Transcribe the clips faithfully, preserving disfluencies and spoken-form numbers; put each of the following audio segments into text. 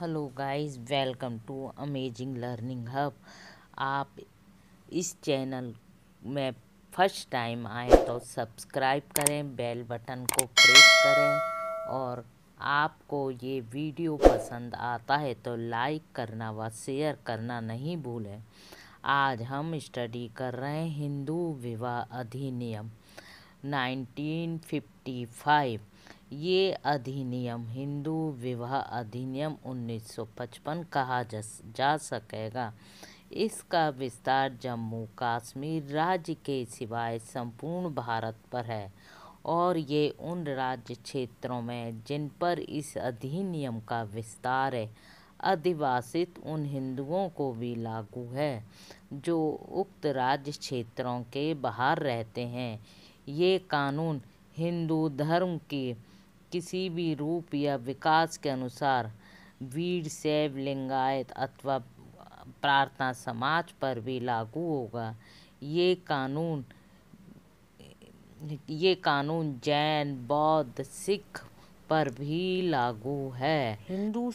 Hello guys, welcome to amazing learning hub. आप इस channel में फर्स्ट टाइम आए तो सब्सक्राइब करें, बेल बटन को प्रेस करें और आपको ये वीडियो पसंद आता है तो लाइक करना व शेयर करना नहीं भूलें। आज हम स्टडी कर रहे हैं हिंदू विवाह अधिनियम नाइनटीन फिफ्टी फाइव। ये अधिनियम हिंदू विवाह अधिनियम उन्नीस सौ पचपन कहा जा, जा सकेगा। इसका विस्तार जम्मू कश्मीर राज्य के सिवाय संपूर्ण भारत पर है और ये उन राज्य क्षेत्रों में जिन पर इस अधिनियम का विस्तार है अधिवासित उन हिंदुओं को भी लागू है जो उक्त राज्य क्षेत्रों के बाहर रहते हैं। ये कानून हिंदू धर्म के किसी भी रूप या विकास के अनुसार वीर शैव लिंगायत अथवा प्रार्थना समाज पर भी लागू होगा। ये कानून ये कानून जैन, बौद्ध, सिख पर भी लागू है। हिंदू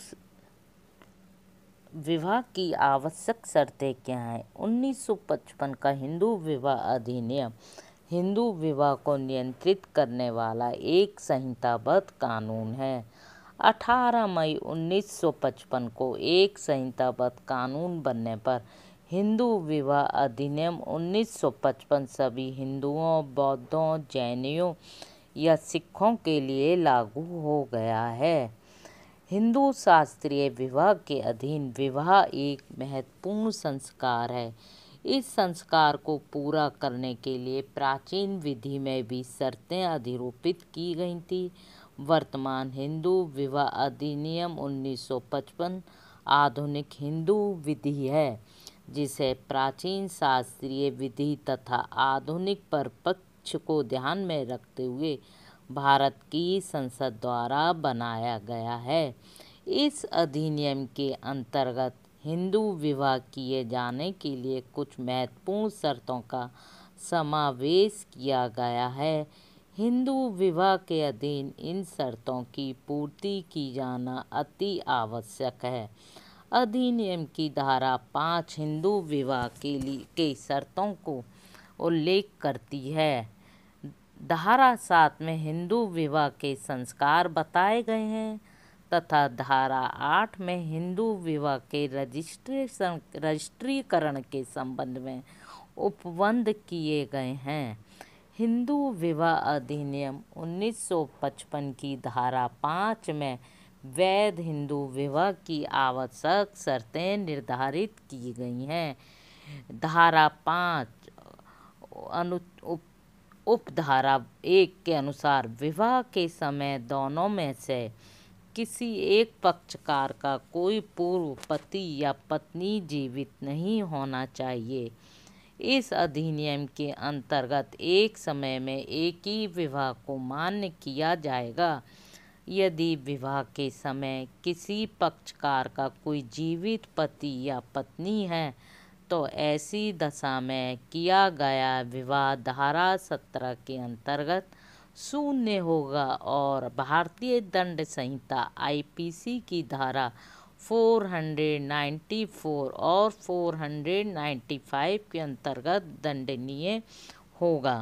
विवाह की आवश्यक शर्तें क्या हैं? उन्नीस सौ पचपन का हिंदू विवाह अधिनियम हिंदू विवाह को नियंत्रित करने वाला एक संहिताबद्ध कानून है। अठारह मई उन्नीस सौ पचपन को एक संहिताबद्ध कानून बनने पर हिंदू विवाह अधिनियम उन्नीस सौ पचपन सभी हिंदुओं, बौद्धों, जैनियों या सिखों के लिए लागू हो गया है। हिंदू शास्त्रीय विवाह के अधीन विवाह एक महत्वपूर्ण संस्कार है। इस संस्कार को पूरा करने के लिए प्राचीन विधि में भी शर्तें अधिरोपित की गई थी। वर्तमान हिंदू विवाह अधिनियम उन्नीस सौ पचपन आधुनिक हिंदू विधि है, जिसे प्राचीन शास्त्रीय विधि तथा आधुनिक परिप्रेक्ष्य को ध्यान में रखते हुए भारत की संसद द्वारा बनाया गया है। इस अधिनियम के अंतर्गत हिंदू विवाह किए जाने के लिए कुछ महत्वपूर्ण शर्तों का समावेश किया गया है। हिंदू विवाह के अधीन इन शर्तों की पूर्ति की जाना अति आवश्यक है। अधिनियम की धारा पाँच हिंदू विवाह के लिए के शर्तों को उल्लेख करती है। धारा सात में हिंदू विवाह के संस्कार बताए गए हैं तथा धारा आठ में हिंदू विवाह के रजिस्ट्रेशन रजिस्ट्रीकरण के संबंध में उपबंध किए गए हैं। हिंदू विवाह अधिनियम उन्नीस सौ पचपन की धारा पाँच में वैध हिंदू विवाह की आवश्यक शर्तें निर्धारित की गई हैं। धारा पाँच अनु उप उपधारा एक के अनुसार विवाह के समय दोनों में से किसी एक पक्षकार का कोई पूर्व पति या पत्नी जीवित नहीं होना चाहिए। इस अधिनियम के अंतर्गत एक समय में एक ही विवाह को मान्य किया जाएगा। यदि विवाह के समय किसी पक्षकार का कोई जीवित पति या पत्नी है तो ऐसी दशा में किया गया विवाह धारा सत्रह के अंतर्गत शून्य होगा और भारतीय दंड संहिता आई पी सी की धारा चार सौ चौरानवे और चार सौ पचानवे के अंतर्गत दंडनीय होगा।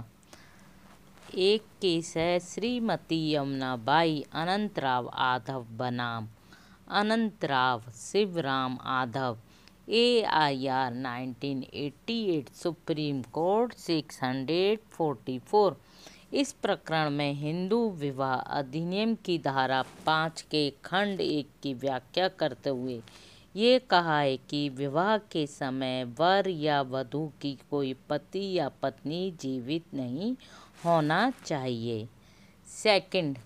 एक केस है श्रीमती यमुनाबाई अनंतराव आधव बनाम Anantrao Shivram Adhav, A I R nineteen eighty eight, Supreme Court six hundred forty four. इस प्रकरण में हिंदू विवाह अधिनियम की धारा पाँच के खंड एक की व्याख्या करते हुए ये कहा है कि विवाह के समय वर या वधू की कोई पति या पत्नी जीवित नहीं होना चाहिए। सेकंड,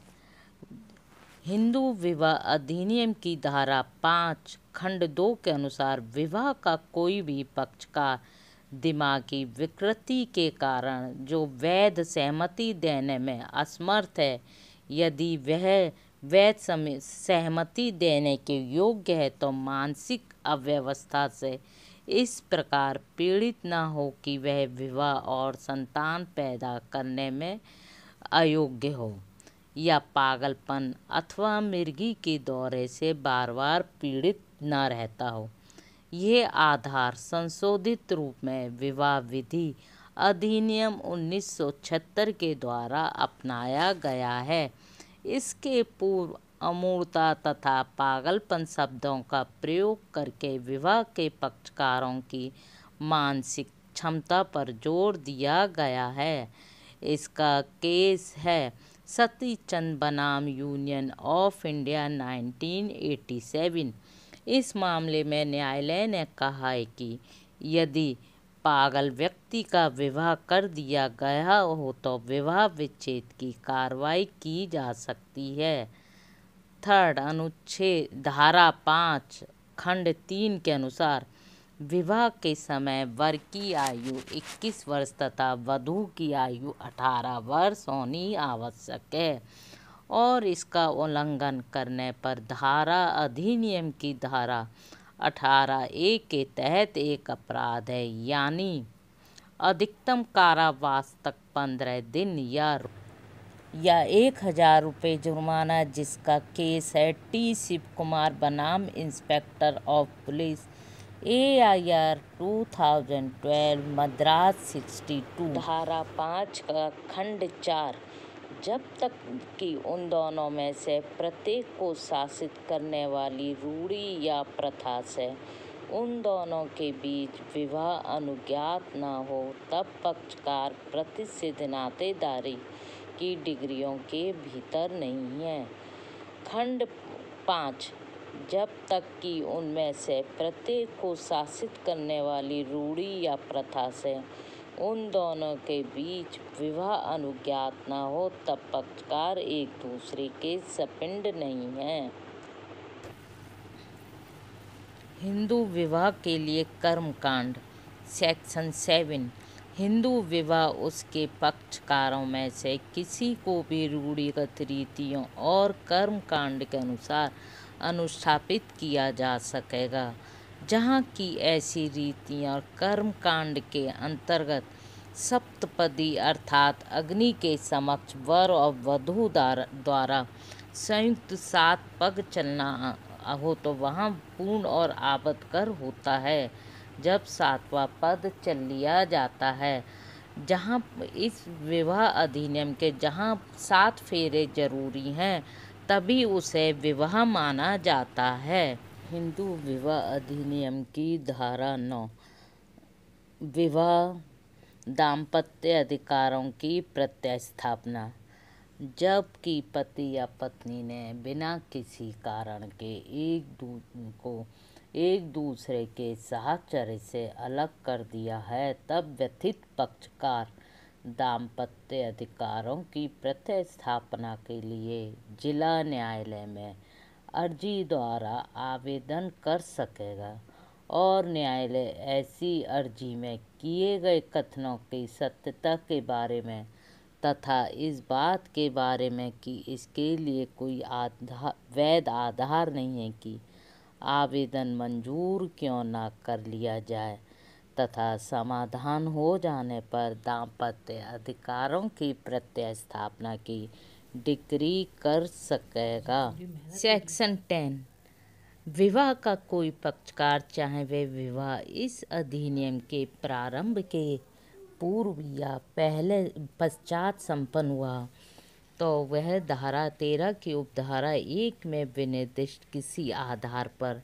हिंदू विवाह अधिनियम की धारा पाँच खंड दो के अनुसार विवाह का कोई भी पक्षकार दिमागी विकृति के कारण जो वैध सहमति देने में असमर्थ है, यदि वह वैध सहमति देने के योग्य है तो मानसिक अव्यवस्था से इस प्रकार पीड़ित न हो कि वह विवाह और संतान पैदा करने में अयोग्य हो। या पागलपन अथवा मिर्गी के दौरे से बार बार पीड़ित न रहता हो। ये आधार संशोधित रूप में विवाह विधि अधिनियम उन्नीस सौ छिहत्तर के द्वारा अपनाया गया है। इसके पूर्व अमूर्तता तथा पागलपन शब्दों का प्रयोग करके विवाह के पक्षकारों की मानसिक क्षमता पर जोर दिया गया है। इसका केस है सती चंद बनाम Union of India nineteen eighty seven. इस मामले में न्यायालय ने कहा है कि यदि पागल व्यक्ति का विवाह कर दिया गया हो तो विवाह विच्छेद की कार्रवाई की जा सकती है। थर्ड अनुच्छेद धारा पाँच खंड तीन के अनुसार विवाह के समय वर की आयु इक्कीस वर्ष तथा वधू की आयु अठारह वर्ष होनी आवश्यक है और इसका उल्लंघन करने पर धारा अधिनियम की धारा अठारह ए के तहत एक अपराध है, यानी अधिकतम कारावास तक पंद्रह दिन या या एक हजार रुपये जुर्माना। जिसका केस है टी शिव कुमार बनाम inspector of police A I R two thousand twelve Madras sixty two. धारा पाँच का खंड चार जब तक कि उन दोनों में से प्रत्येक को शासित करने वाली रूढ़ी या प्रथा से उन दोनों के बीच विवाह अनुज्ञात न हो तब पक्षकार प्रतिसिद्ध नातेदारी की डिग्रियों के भीतर नहीं है। खंड पाँच जब तक कि उनमें से प्रत्येक को शासित करने वाली रूढ़ी या प्रथा से उन दोनों के बीच विवाह अनुज्ञात न हो तब पक्षकार एक दूसरे के सपिंड नहीं हैं। हिंदू विवाह के लिए कर्मकांड सेक्शन सेवन। हिंदू विवाह उसके पक्षकारों में से किसी को भी रूढ़िगत रीतियों और कर्मकांड के अनुसार अनुस्थापित किया जा सकेगा, जहाँ की ऐसी रीतियाँ और कर्मकांड के अंतर्गत सप्तपदी अर्थात अग्नि के समक्ष वर और वधू द्वारा संयुक्त सात पग चलना हो तो वहाँ पूर्ण और आबदकर होता है। जब सातवां पद चल लिया जाता है, जहाँ इस विवाह अधिनियम के जहाँ सात फेरे जरूरी हैं, तभी उसे विवाह माना जाता है। हिंदू विवाह अधिनियम की धारा नौ विवाह दाम्पत्य अधिकारों की प्रतिस्थापना। जबकि पति या पत्नी ने बिना किसी कारण के एक दू को एक दूसरे के साहचर्य से अलग कर दिया है, तब व्यथित पक्षकार दाम्पत्य अधिकारों की प्रतिस्थापना के लिए जिला न्यायालय में अर्जी द्वारा आवेदन कर सकेगा और न्यायालय ऐसी अर्जी में किए गए कथनों की सत्यता के बारे में तथा इस बात के बारे में कि इसके लिए कोई आधार वैध आधार नहीं है कि आवेदन मंजूर क्यों न कर लिया जाए तथा समाधान हो जाने पर दाम्पत्य अधिकारों की प्रतिस्थापना की डिक्री कर सकेगा। सेक्शन टेन विवाह का कोई पक्षकार चाहे वे विवाह इस अधिनियम के प्रारंभ के पूर्व या पहले पश्चात संपन्न हुआ तो वह धारा तेरह की उपधारा एक में विनिर्दिष्ट किसी आधार पर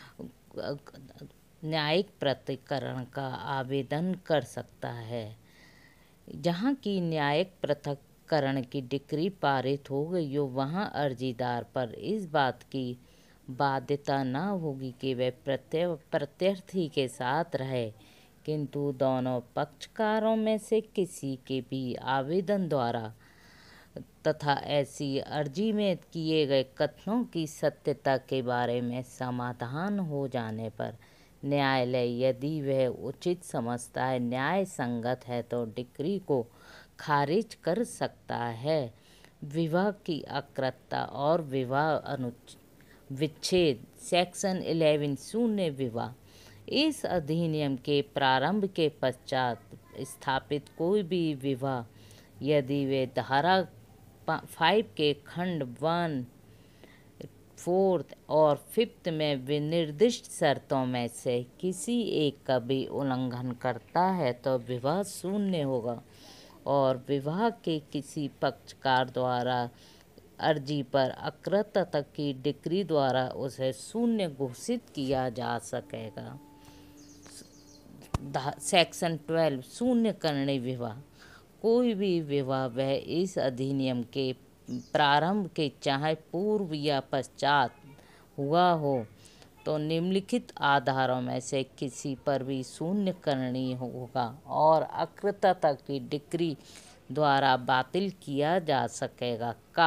न्यायिक पृथक्करण का आवेदन कर सकता है। जहाँ की न्यायिक पृथक्करण की डिक्री पारित हो गई हो, वहाँ अर्जीदार पर इस बात की बाध्यता न होगी कि वह प्रत्य प्रत्यर्थी के साथ रहे, किंतु दोनों पक्षकारों में से किसी के भी आवेदन द्वारा तथा ऐसी अर्जी में किए गए कथनों की सत्यता के बारे में समाधान हो जाने पर न्यायालय यदि वह उचित समझता है, न्याय संगत है, तो डिक्री को खारिज कर सकता है। विवाह की अकृतता और विवाह अनुच्छेद विच्छेद सेक्शन इलेवन शून्य विवाह इस अधिनियम के प्रारंभ के पश्चात स्थापित कोई भी विवाह यदि वे धारा फाइव के खंड वन, फोर्थ और फिफ्थ में विनिर्दिष्ट शर्तों में से किसी एक का भी उल्लंघन करता है तो विवाह शून्य होगा और विवाह के किसी पक्षकार द्वारा अर्जी पर अकृतता की डिक्री द्वारा उसे शून्य घोषित किया जा सकेगा। सेक्शन ट्वेल्व, शून्य करणी विवाह। कोई भी विवाह वह इस अधिनियम के प्रारंभ के चाहे पूर्व या पश्चात हुआ हो तो निम्नलिखित आधारों में से किसी पर भी शून्य करणी होगा और अकृतता की डिक्री द्वारा बातिल किया जा सकेगा। का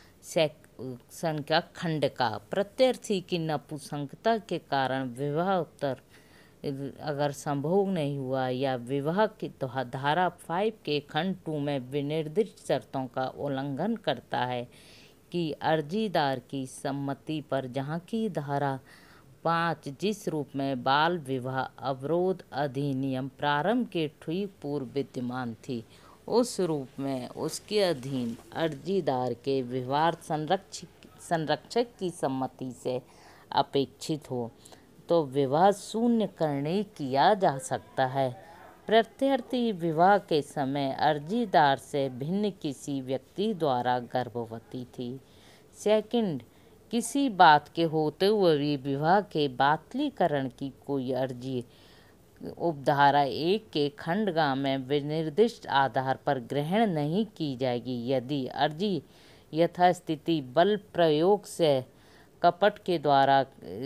संख्या खंड का प्रत्यर्थी की नपुंसकता के कारण विवाह उत्तर अगर संभोग नहीं हुआ या विवाह की धारा फाइव के खंड टू में विनिर्दिष्ट शर्तों का उल्लंघन करता है कि अर्जीदार की सम्मति पर, जहाँ की धारा पाँच जिस रूप में बाल विवाह अवरोध अधिनियम प्रारंभ के ठीक पूर्व विद्यमान थी उस रूप में उसके अधीन अर्जीदार के विवाह संरक्षक संरक्षक की सम्मति से अपेक्षित हो तो विवाह शून्य करणी किया जा सकता है। प्रत्यर्थी विवाह के समय अर्जीदार से भिन्न किसी व्यक्ति द्वारा गर्भवती थी। सेकंड, किसी बात के होते हुए भी विवाह के बातिलीकरण की कोई अर्जी उपधारा एक के खंड गा में विनिर्दिष्ट आधार पर ग्रहण नहीं की जाएगी यदि अर्जी यथास्थिति बल प्रयोग से कपट के द्वारा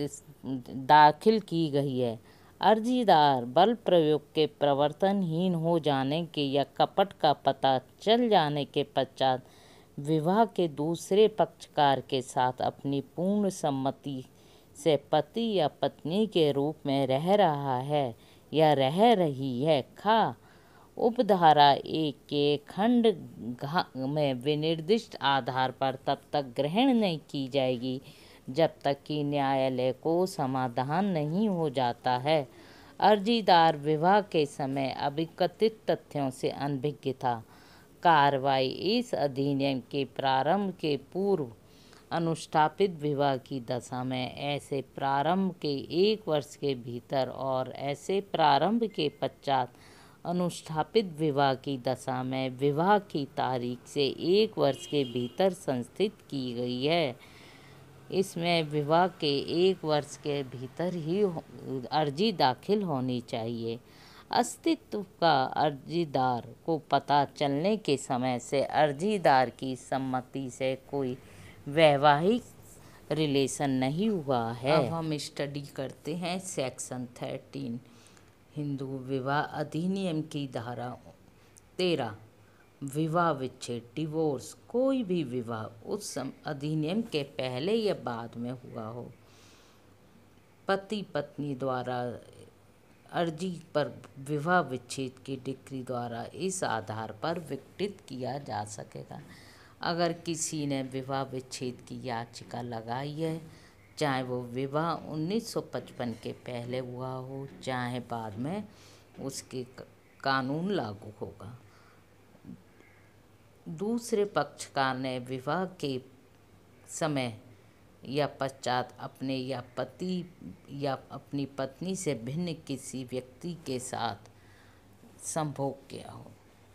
दाखिल की गई है। अर्जीदार बल प्रयोग के प्रवर्तनहीन हो जाने के या कपट का पता चल जाने के पश्चात विवाह के दूसरे पक्षकार के साथ अपनी पूर्ण सम्मति से पति या पत्नी के रूप में रह रहा है या रह रही है। खा उपधारा एक के खंड घ में विनिर्दिष्ट आधार पर तब तक ग्रहण नहीं की जाएगी जब तक कि न्यायालय को समाधान नहीं हो जाता है। अर्जीदार विवाह के समय अभिकथित तथ्यों से अनभिज्ञ था। कार्रवाई इस अधिनियम के प्रारंभ के पूर्व अनुष्ठापित विवाह की दशा में ऐसे प्रारंभ के एक वर्ष के भीतर और ऐसे प्रारंभ के पश्चात अनुष्ठापित विवाह की दशा में विवाह की तारीख से एक वर्ष के भीतर संस्थित की गई है। इसमें विवाह के एक वर्ष के भीतर ही अर्जी दाखिल होनी चाहिए। अस्तित्व का अर्जीदार को पता चलने के समय से अर्जीदार की सम्मति से कोई वैवाहिक रिलेशन नहीं हुआ है। अब हम स्टडी करते हैं सेक्शन थर्टीन हिंदू विवाह अधिनियम की धारा तेरह, विवाह विच्छेद डिवोर्स। कोई भी विवाह उस अधिनियम के पहले या बाद में हुआ हो, पति पत्नी द्वारा अर्जी पर विवाह विच्छेद की डिक्री द्वारा इस आधार पर विघटित किया जा सकेगा। अगर किसी ने विवाह विच्छेद की याचिका लगाई है, चाहे वो विवाह उन्नीस सौ पचपन के पहले हुआ हो चाहे बाद में, उसके कानून लागू होगा। दूसरे पक्षकार ने विवाह के समय या पश्चात अपने या पति या अपनी पत्नी से भिन्न किसी व्यक्ति के साथ संभोग किया हो।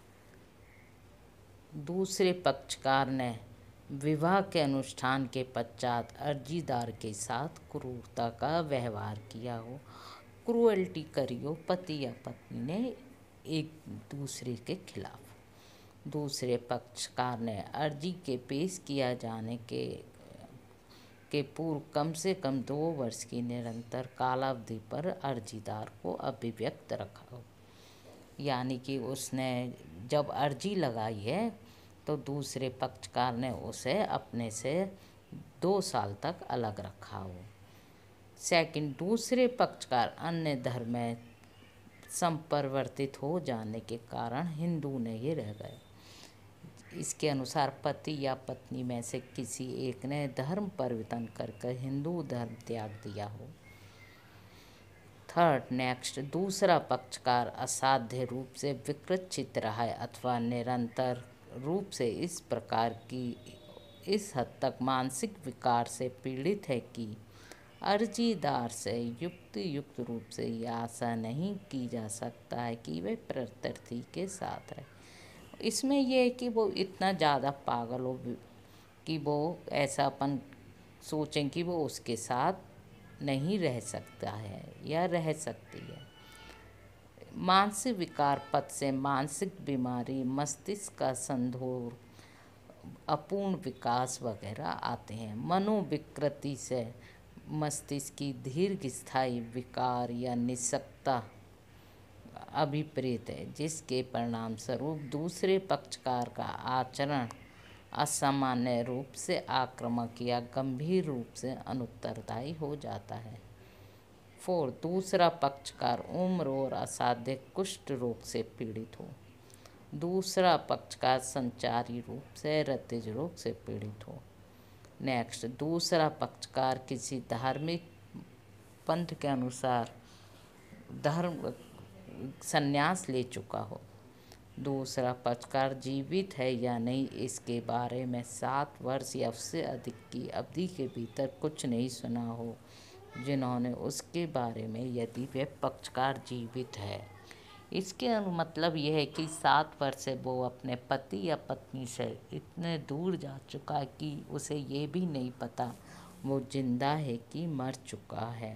दूसरे पक्षकार ने विवाह के अनुष्ठान के पश्चात अर्जीदार के साथ क्रूरता का व्यवहार किया हो, क्रूअल्टी करी हो पति या पत्नी ने एक दूसरे के खिलाफ। दूसरे पक्षकार ने अर्जी के पेश किया जाने के के पूर्व कम से कम दो वर्ष की निरंतर कालावधि पर अर्जीदार को अभिव्यक्त रखा हो। यानी कि उसने जब अर्जी लगाई है तो दूसरे पक्षकार ने उसे अपने से दो साल तक अलग रखा हो। सेकंड, दूसरे पक्षकार अन्य धर्म में संपरिवर्तित हो जाने के कारण हिंदू नहीं रह गए। इसके अनुसार पति या पत्नी में से किसी एक ने धर्म परिवर्तन कर हिंदू धर्म त्याग दिया हो। थर्ड, नेक्स्ट, दूसरा पक्षकार असाध्य रूप से विकृत चित्त रहा है अथवा निरंतर रूप से इस प्रकार की इस हद तक मानसिक विकार से पीड़ित है कि अर्जीदार से युक्त युक्त रूप से यह आशा नहीं की जा सकता है कि वह प्रत्यर्थी के साथ रहे। इसमें यह है कि वो इतना ज़्यादा पागल हो कि वो ऐसा अपन सोचें कि वो उसके साथ नहीं रह सकता है या रह सकती है। मानसिक विकार पद से मानसिक बीमारी, मस्तिष्क का संदूर, अपूर्ण विकास वगैरह आते हैं। मनोविकृति से मस्तिष्क की दीर्घ स्थायी विकार या निस्सकता अभिप्रेत है, जिसके परिणाम स्वरूप दूसरे पक्षकार का आचरण असामान्य रूप से आक्रामक या गंभीर रूप से अनुत्तरदायी हो जाता है। फोर, दूसरा पक्षकार उम्र और असाध्य कुष्ठ रोग से पीड़ित हो। दूसरा पक्षकार संचारी रूप से हृदय रोग से पीड़ित हो। नेक्स्ट, दूसरा पक्षकार किसी धार्मिक पंथ के अनुसार धर्म संन्यास ले चुका हो। दूसरा पक्षकार जीवित है या नहीं इसके बारे में सात वर्ष या उससे अधिक की अवधि के भीतर कुछ नहीं सुना हो जिन्होंने उसके बारे में, यदि वह पक्षकार जीवित है। इसके मतलब यह है कि सात वर्ष से वो अपने पति या पत्नी से इतने दूर जा चुका कि उसे ये भी नहीं पता वो जिंदा है कि मर चुका है।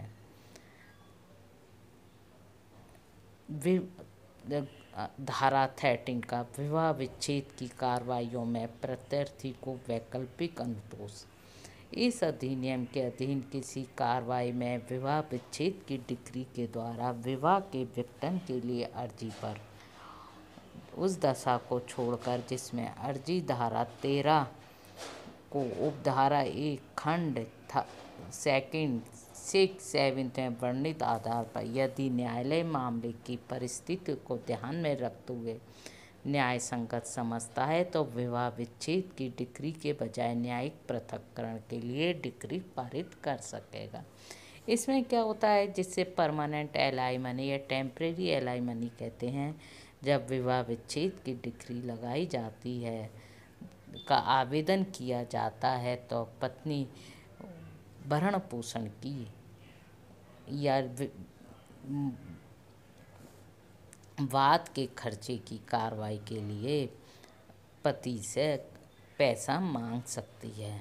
धारा थर्टीन का विवाह विच्छेद की कार्रवाइयों में प्रत्यर्थी को वैकल्पिक अनुतोष। इस अधिनियम के अधीन किसी कार्रवाई में विवाह विच्छेद की डिक्री के द्वारा विवाह के विघटन के लिए अर्जी पर उस दशा को छोड़कर जिसमें अर्जी धारा तेरह को उपधारा एक खंड सेकंड सिक्स सेवेंथ में वर्णित आधार पर यदि न्यायालय मामले की परिस्थिति को ध्यान में रखते हुए न्याय संगत समझता है तो विवाह विच्छेद की डिक्री के बजाय न्यायिक पृथक्करण के लिए डिक्री पारित कर सकेगा। इसमें क्या होता है, जिससे परमानेंट एलाइमनी या टेम्परेरी एलाइमनी कहते हैं, जब विवाह विच्छेद की डिक्री लगाई जाती है का आवेदन किया जाता है तो पत्नी भरण पोषण की या वाद के खर्चे की कार्रवाई के लिए पति से पैसा मांग सकती है।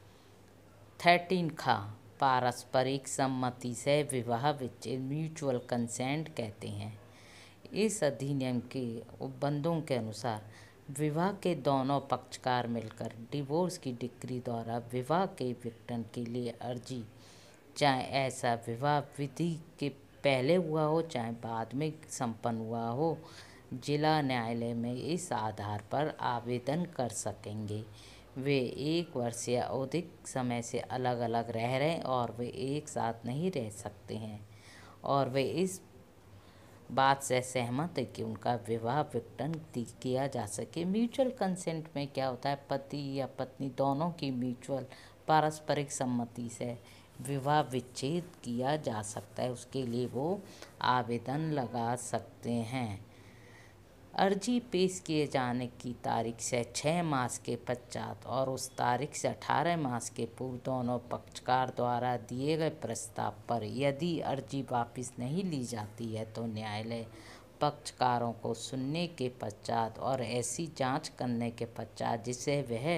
थर्टीन खा पारस्परिक सम्मति से विवाह विच्छेद म्यूचुअल कंसेंट कहते हैं। इस अधिनियम के उपबंधों के अनुसार विवाह के दोनों पक्षकार मिलकर डिवोर्स की डिक्री द्वारा विवाह के विघटन के लिए अर्जी, चाहे ऐसा विवाह विधि के पहले हुआ हो चाहे बाद में संपन्न हुआ हो, जिला न्यायालय में इस आधार पर आवेदन कर सकेंगे। वे एक वर्ष या अधिक समय से अलग अलग रह रहे हैं और वे एक साथ नहीं रह सकते हैं और वे इस बात से सहमत है कि उनका विवाह विघटन किया जा सके। म्यूचुअल कंसेंट में क्या होता है, पति या पत्नी दोनों की म्यूचुअल पारस्परिक सम्मति से विवाह विच्छेद किया जा सकता है, उसके लिए वो आवेदन लगा सकते हैं। अर्जी पेश किए जाने की तारीख से छः मास के पश्चात और उस तारीख से अठारह मास के पूर्व दोनों पक्षकार द्वारा दिए गए प्रस्ताव पर यदि अर्जी वापस नहीं ली जाती है तो न्यायालय पक्षकारों को सुनने के पश्चात और ऐसी जांच करने के पश्चात जिसे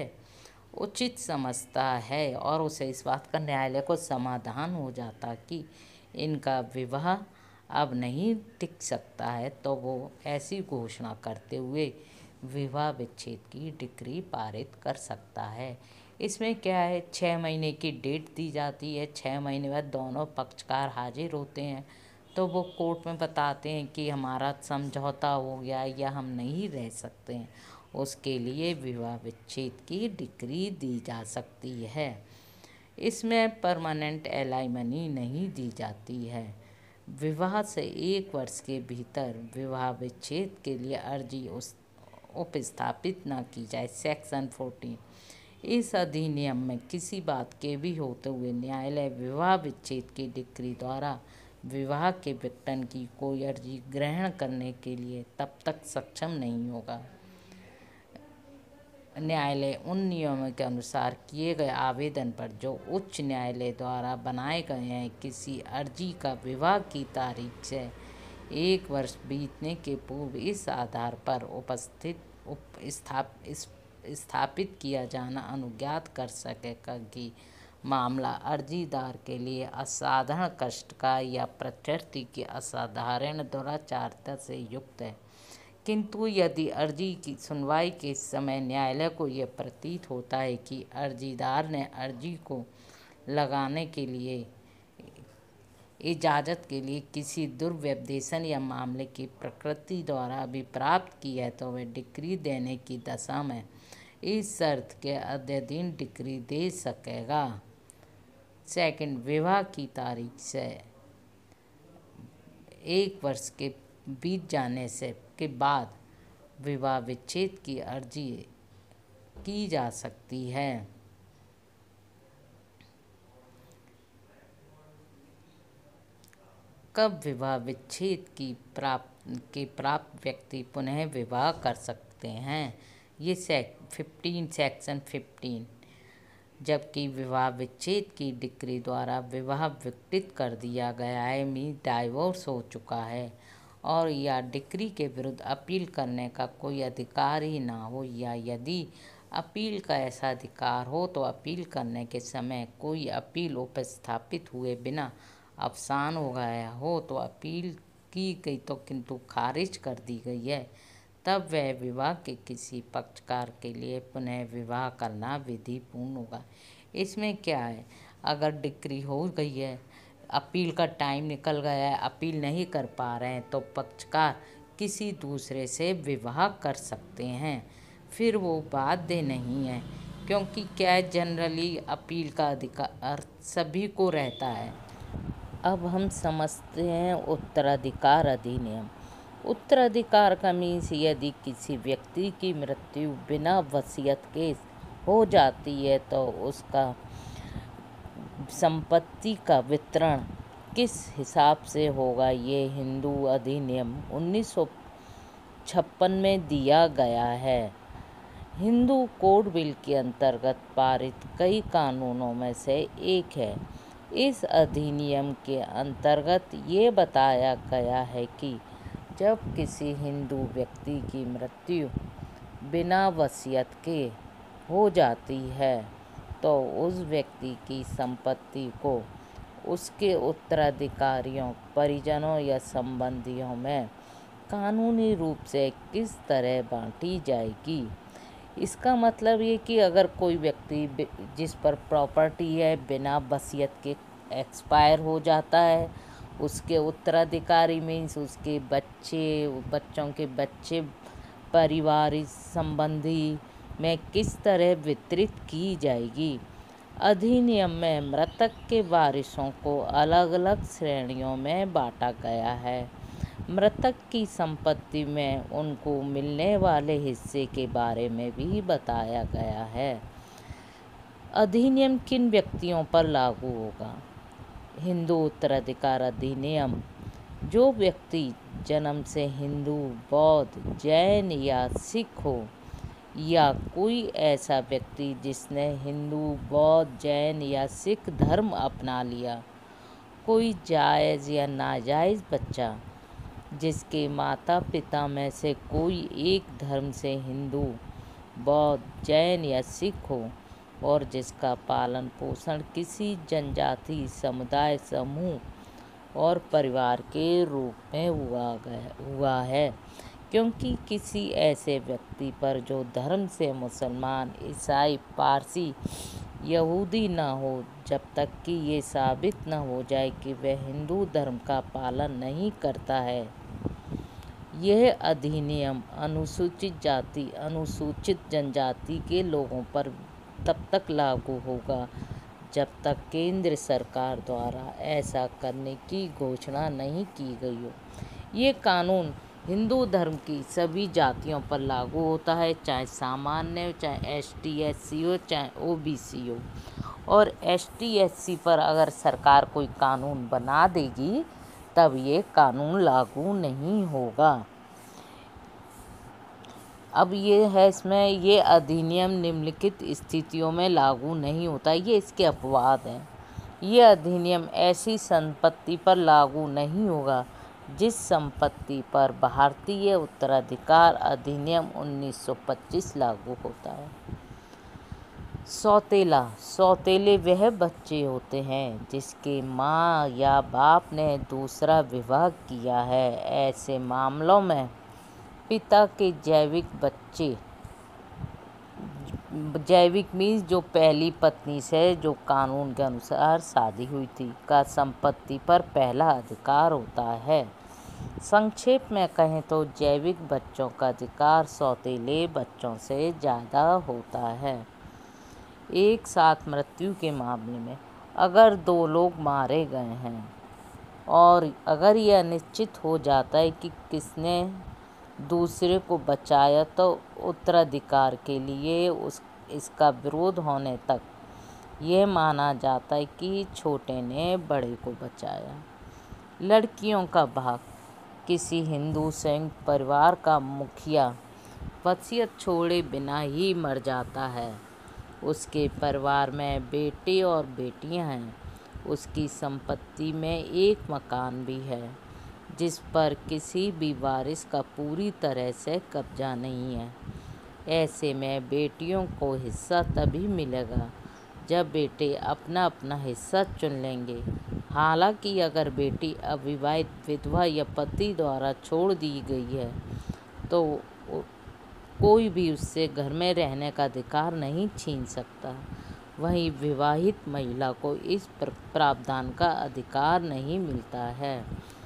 वह उचित समझता है और उसे इस बात का न्यायालय को समाधान हो जाता कि इनका विवाह अब नहीं टिक सकता है, तो वो ऐसी घोषणा करते हुए विवाह विच्छेद की डिक्री पारित कर सकता है। इसमें क्या है, छः महीने की डेट दी जाती है। छः महीने बाद दोनों पक्षकार हाजिर होते हैं तो वो कोर्ट में बताते हैं कि हमारा समझौता हो गया या हम नहीं रह सकते हैं, उसके लिए विवाह विच्छेद की डिक्री दी जा सकती है। इसमें परमानेंट एलाइमनी नहीं दी जाती है। विवाह से एक वर्ष के भीतर विवाह विच्छेद के लिए अर्जी उस उपस्थापित न की जाए। सेक्शन फोर्टीन, इस अधिनियम में किसी बात के भी होते हुए न्यायालय विवाह विच्छेद की डिक्री द्वारा विवाह के विघटन की कोई अर्जी ग्रहण करने के लिए तब तक सक्षम नहीं होगा न्यायालय उन नियमों के अनुसार किए गए आवेदन पर जो उच्च न्यायालय द्वारा बनाए गए हैं किसी अर्जी का विवाह की तारीख से एक वर्ष बीतने के पूर्व इस आधार पर उपस्थित उप स्थाप, इस, स्थापित किया जाना अनुज्ञात कर सकेगा कि मामला अर्जीदार के लिए असाधारण कष्ट का या प्रकृति की असाधारण दुराचारता से युक्त है। किंतु यदि अर्जी की सुनवाई के समय न्यायालय को यह प्रतीत होता है कि अर्जीदार ने अर्जी को लगाने के लिए इजाज़त के लिए किसी दुर्व्यवदेशन या मामले की प्रकृति द्वारा अभी प्राप्त की है तो वह डिक्री देने की दशा में इस शर्त के अधीन डिक्री दे सकेगा। सेकंड, विवाह की तारीख से एक वर्ष के बीत जाने से के बाद विवाह विच्छेद की अर्जी की जा सकती है। कब विवाह विच्छेद की प्राप्त के प्राप्त व्यक्ति पुनः विवाह कर सकते हैं? ये सेक फिफ्टीन सेक्शन फिफ्टीन जबकि विवाह विच्छेद की डिक्री द्वारा विवाह विघटित कर दिया गया है, मीन डाइवोर्स हो चुका है और या डिक्री के विरुद्ध अपील करने का कोई अधिकार ही ना हो, या यदि अपील का ऐसा अधिकार हो तो अपील करने के समय कोई अपील उपस्थापित हुए बिना अवसान हो गया हो तो अपील की गई तो किंतु खारिज कर दी गई है, तब वह विवाह के किसी पक्षकार के लिए पुनः विवाह करना विधिपूर्ण होगा। इसमें क्या है, अगर डिक्री हो गई है, अपील का टाइम निकल गया है, अपील नहीं कर पा रहे हैं तो पक्षकार किसी दूसरे से विवाह कर सकते हैं, फिर वो बाध्य नहीं है, क्योंकि क्या जनरली अपील का अधिकार सभी को रहता है। अब हम समझते हैं उत्तराधिकार अधिनियम। उत्तराधिकार का मीन्स यदि किसी व्यक्ति की मृत्यु बिना वसीयत के हो जाती है तो उसका संपत्ति का वितरण किस हिसाब से होगा, ये हिंदू अधिनियम उन्नीस सौ छप्पन में दिया गया है। हिंदू कोड बिल के अंतर्गत पारित कई कानूनों में से एक है। इस अधिनियम के अंतर्गत ये बताया गया है कि जब किसी हिंदू व्यक्ति की मृत्यु बिना वसीयत के हो जाती है तो उस व्यक्ति की संपत्ति को उसके उत्तराधिकारियों, परिजनों या संबंधियों में कानूनी रूप से किस तरह बांटी जाएगी। इसका मतलब ये कि अगर कोई व्यक्ति जिस पर प्रॉपर्टी है बिना वसीयत के एक्सपायर हो जाता है, उसके उत्तराधिकारी मीन्स उसके बच्चे, बच्चों के बच्चे, परिवार संबंधी में किस तरह वितरित की जाएगी। अधिनियम में मृतक के वारिसों को अलग अलग श्रेणियों में बांटा गया है। मृतक की संपत्ति में उनको मिलने वाले हिस्से के बारे में भी बताया गया है। अधिनियम किन व्यक्तियों पर लागू होगा? हिंदू उत्तराधिकार अधिनियम जो व्यक्ति जन्म से हिंदू, बौद्ध, जैन या सिख हो, या कोई ऐसा व्यक्ति जिसने हिंदू, बौद्ध, जैन या सिख धर्म अपना लिया, कोई जायज़ या नाजायज़ बच्चा जिसके माता पिता में से कोई एक धर्म से हिंदू, बौद्ध, जैन या सिख हो और जिसका पालन पोषण किसी जनजाति, समुदाय, समूह और परिवार के रूप में हुआ गया हुआ है, क्योंकि किसी ऐसे व्यक्ति पर जो धर्म से मुसलमान, ईसाई, पारसी, यहूदी न हो, जब तक कि ये साबित न हो जाए कि वह हिंदू धर्म का पालन नहीं करता है। यह अधिनियम अनुसूचित जाति, अनुसूचित जनजाति के लोगों पर तब तक लागू होगा जब तक केंद्र सरकार द्वारा ऐसा करने की घोषणा नहीं की गई हो। ये कानून हिंदू धर्म की सभी जातियों पर लागू होता है, चाहे सामान्य हो, चाहे एस टी एस सी हो, चाहे ओ बी सी हो। और एस टी एस सी पर अगर सरकार कोई कानून बना देगी तब ये कानून लागू नहीं होगा। अब ये है इसमें ये अधिनियम निम्नलिखित स्थितियों में लागू नहीं होता, ये इसके अपवाद हैं। ये अधिनियम ऐसी संपत्ति पर लागू नहीं होगा जिस संपत्ति पर भारतीय उत्तराधिकार अधिनियम उन्नीस सौ पच्चीस लागू होता है। सौतेला सौतेले वह बच्चे होते हैं जिसके माँ या बाप ने दूसरा विवाह किया है। ऐसे मामलों में पिता के जैविक बच्चे जैविक मीन्स जो पहली पत्नी से जो कानून के अनुसार शादी हुई थी का संपत्ति पर पहला अधिकार होता है। संक्षेप में कहें तो जैविक बच्चों का अधिकार सौतेले बच्चों से ज़्यादा होता है। एक साथ मृत्यु के मामले में अगर दो लोग मारे गए हैं और अगर यह निश्चित हो जाता है कि किसने दूसरे को बचाया तो उत्तराधिकार के लिए उस इसका विरोध होने तक यह माना जाता है कि छोटे ने बड़े को बचाया। लड़कियों का भाग किसी हिंदू संयुक्त परिवार का मुखिया वसीयत छोड़े बिना ही मर जाता है। उसके परिवार में बेटे और बेटियां हैं। उसकी संपत्ति में एक मकान भी है जिस पर किसी भी वारिस का पूरी तरह से कब्जा नहीं है। ऐसे में बेटियों को हिस्सा तभी मिलेगा जब बेटे अपना अपना हिस्सा चुन लेंगे। हालांकि अगर बेटी अविवाहित विधवा या पति द्वारा छोड़ दी गई है तो कोई भी उससे घर में रहने का अधिकार नहीं छीन सकता। वहीं विवाहित महिला को इस प्रावधान का अधिकार नहीं मिलता है।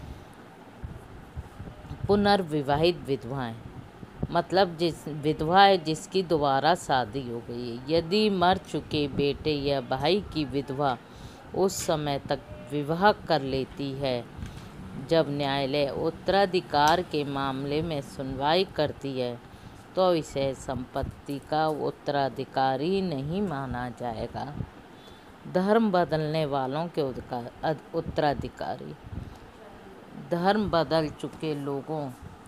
पुनर्विवाहित विधवाएं मतलब जिस विधवा है जिसकी दोबारा शादी हो गई है। यदि मर चुके बेटे या भाई की विधवा उस समय तक विवाह कर लेती है जब न्यायालय उत्तराधिकार के मामले में सुनवाई करती है तो इसे संपत्ति का उत्तराधिकारी नहीं माना जाएगा। धर्म बदलने वालों के उत्तराधिकारी धर्म बदल चुके लोगों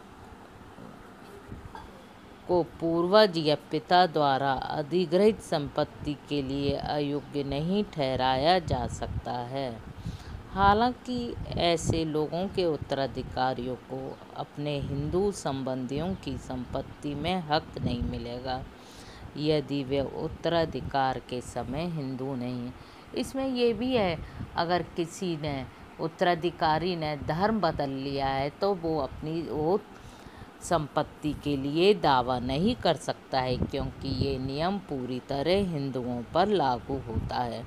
को पूर्वज या पिता द्वारा अधिग्रहित संपत्ति के लिए अयोग्य नहीं ठहराया जा सकता है। हालांकि ऐसे लोगों के उत्तराधिकारियों को अपने हिंदू संबंधियों की संपत्ति में हक नहीं मिलेगा यदि वे उत्तराधिकार के समय हिंदू नहीं हैं। इसमें यह भी है अगर किसी ने उत्तराधिकारी ने धर्म बदल लिया है तो वो अपनी वो संपत्ति के लिए दावा नहीं कर सकता है क्योंकि ये नियम पूरी तरह हिंदुओं पर लागू होता है।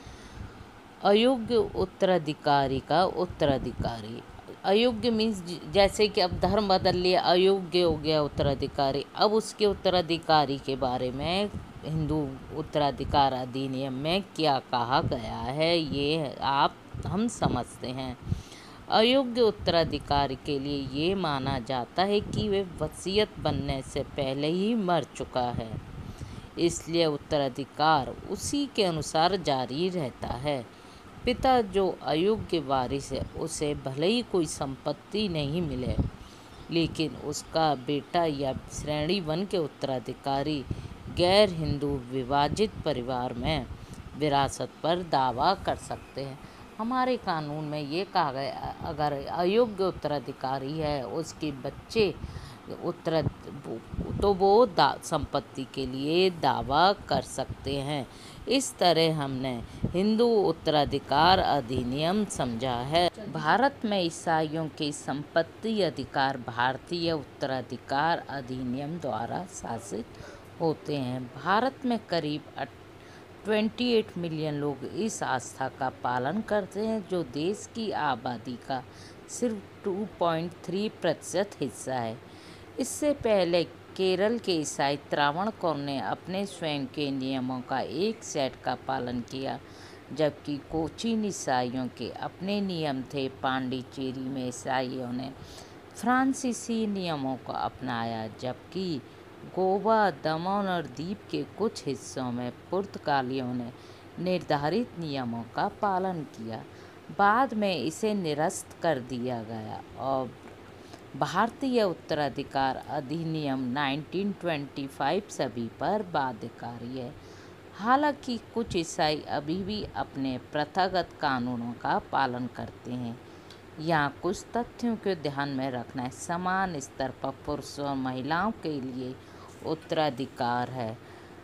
अयोग्य उत्तराधिकारी का उत्तराधिकारी अयोग्य मीन्स जैसे कि अब धर्म बदल लिया अयोग्य हो गया उत्तराधिकारी। अब उसके उत्तराधिकारी के बारे में हिंदू उत्तराधिकार अधिनियम में क्या कहा गया है ये आप हम समझते हैं। अयोग्य उत्तराधिकारी के लिए ये माना जाता है कि वे वसीयत बनने से पहले ही मर चुका है, इसलिए उत्तराधिकार उसी के अनुसार जारी रहता है। पिता जो अयोग्य वारिस है उसे भले ही कोई संपत्ति नहीं मिले लेकिन उसका बेटा या श्रेणी वन के उत्तराधिकारी गैर हिंदू विभाजित परिवार में विरासत पर दावा कर सकते हैं। हमारे कानून में ये कहा गया अगर अयोग्य उत्तराधिकारी है उसके बच्चे उत्तर तो वो दा संपत्ति के लिए दावा कर सकते हैं। इस तरह हमने हिंदू उत्तराधिकार अधिनियम समझा है। भारत में ईसाइयों के संपत्ति अधिकार भारतीय उत्तराधिकार अधिनियम द्वारा शासित होते हैं। भारत में करीब अट्ठाईस मिलियन लोग इस आस्था का पालन करते हैं जो देश की आबादी का सिर्फ दो पॉइंट तीन प्रतिशत हिस्सा है। इससे पहले केरल के ईसाई त्रावणकोर ने अपने स्वयं के नियमों का एक सेट का पालन किया जबकि कोचीन ईसाइयों के अपने नियम थे। पांडिचेरी में ईसाइयों ने फ्रांसीसी नियमों को अपनाया जबकि गोवा दमन और दीव के कुछ हिस्सों में पुर्तगालियों ने निर्धारित नियमों का पालन किया। बाद में इसे निरस्त कर दिया गया और भारतीय उत्तराधिकार अधिनियम उन्नीस सौ पच्चीस सभी पर बाध्यकारी है। हालांकि कुछ ईसाई अभी भी अपने प्रथागत कानूनों का पालन करते हैं। यहाँ कुछ तथ्यों को ध्यान में रखना है। समान स्तर पर पुरुषों और महिलाओं के लिए उत्तराधिकार है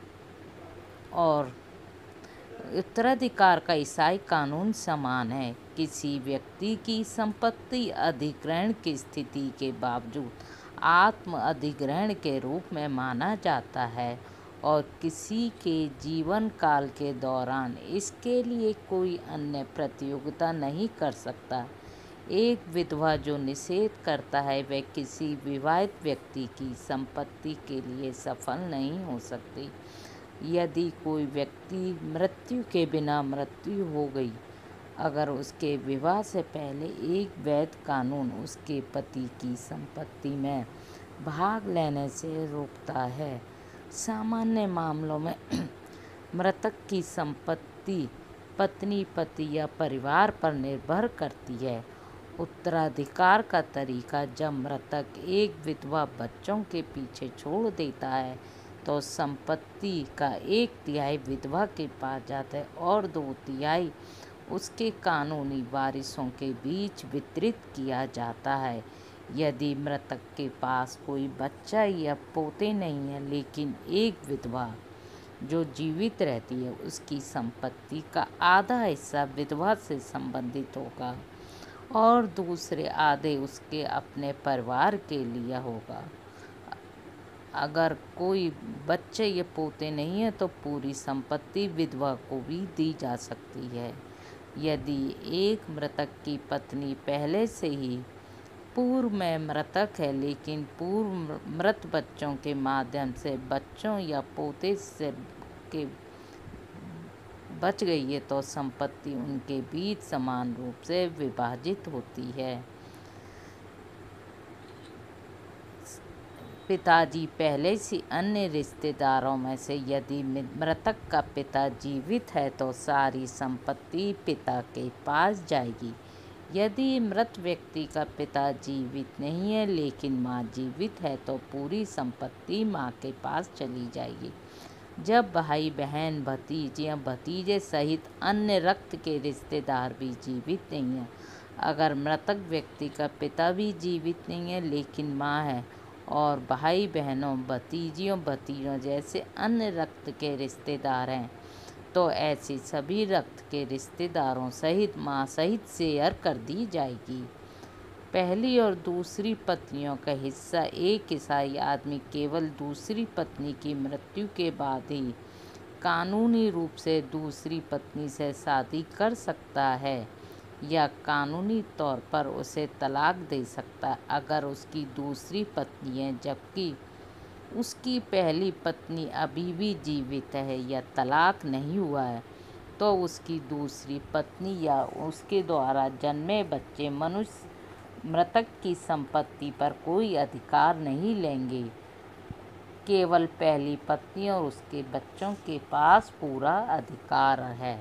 और उत्तराधिकार का ईसाई कानून समान है। किसी व्यक्ति की संपत्ति अधिग्रहण की स्थिति के बावजूद आत्म अधिग्रहण के रूप में माना जाता है और किसी के जीवन काल के दौरान इसके लिए कोई अन्य प्रतियोगिता नहीं कर सकता। एक विधवा जो निषेध करता है वह किसी विवाहित व्यक्ति की संपत्ति के लिए सफल नहीं हो सकती। यदि कोई व्यक्ति मृत्यु के बिना मृत्यु हो गई, अगर उसके विवाह से पहले एक वैध कानून उसके पति की संपत्ति में भाग लेने से रोकता है। सामान्य मामलों में मृतक की संपत्ति पत्नी, पति या परिवार पर निर्भर करती है। उत्तराधिकार का तरीका: जब मृतक एक विधवा बच्चों के पीछे छोड़ देता है तो संपत्ति का एक तिहाई विधवा के पास जाता है और दो तिहाई उसके कानूनी वारिसों के बीच वितरित किया जाता है। यदि मृतक के पास कोई बच्चा या पोते नहीं है लेकिन एक विधवा जो जीवित रहती है, उसकी संपत्ति का आधा हिस्सा विधवा से संबंधित होगा और दूसरे आधे उसके अपने परिवार के लिए होगा। अगर कोई बच्चे या पोते नहीं है तो पूरी संपत्ति विधवा को भी दी जा सकती है। यदि एक मृतक की पत्नी पहले से ही पूर्व में मृतक है लेकिन पूर्व मृत बच्चों के माध्यम से बच्चों या पोते से के बच गई है तो संपत्ति उनके बीच समान रूप से विभाजित होती है। पिताजी पहले से अन्य रिश्तेदारों में से यदि मृतक का पिता जीवित है तो सारी संपत्ति पिता के पास जाएगी। यदि मृत व्यक्ति का पिता जीवित नहीं है लेकिन माँ जीवित है तो पूरी संपत्ति माँ के पास चली जाएगी। जब भाई बहन, भतीजे या भतीजे सहित अन्य रक्त के रिश्तेदार भी जीवित नहीं हैं, अगर मृतक व्यक्ति का पिता भी जीवित नहीं है लेकिन माँ है और भाई बहनों, भतीजियों, भतीजों जैसे अन्य रक्त के रिश्तेदार हैं, तो ऐसे सभी रक्त के रिश्तेदारों सहित माँ सहित शेयर कर दी जाएगी। पहली और दूसरी पत्नियों का हिस्सा: एक ईसाई आदमी केवल दूसरी पत्नी की मृत्यु के बाद ही कानूनी रूप से दूसरी पत्नी से शादी कर सकता है या कानूनी तौर पर उसे तलाक दे सकता है अगर उसकी दूसरी पत्नी है जबकि उसकी पहली पत्नी अभी भी जीवित है या तलाक नहीं हुआ है, तो उसकी दूसरी पत्नी या उसके द्वारा जन्मे बच्चे मनुष्य मृतक की संपत्ति पर कोई अधिकार नहीं लेंगे। केवल पहली पत्नी और उसके बच्चों के पास पूरा अधिकार है।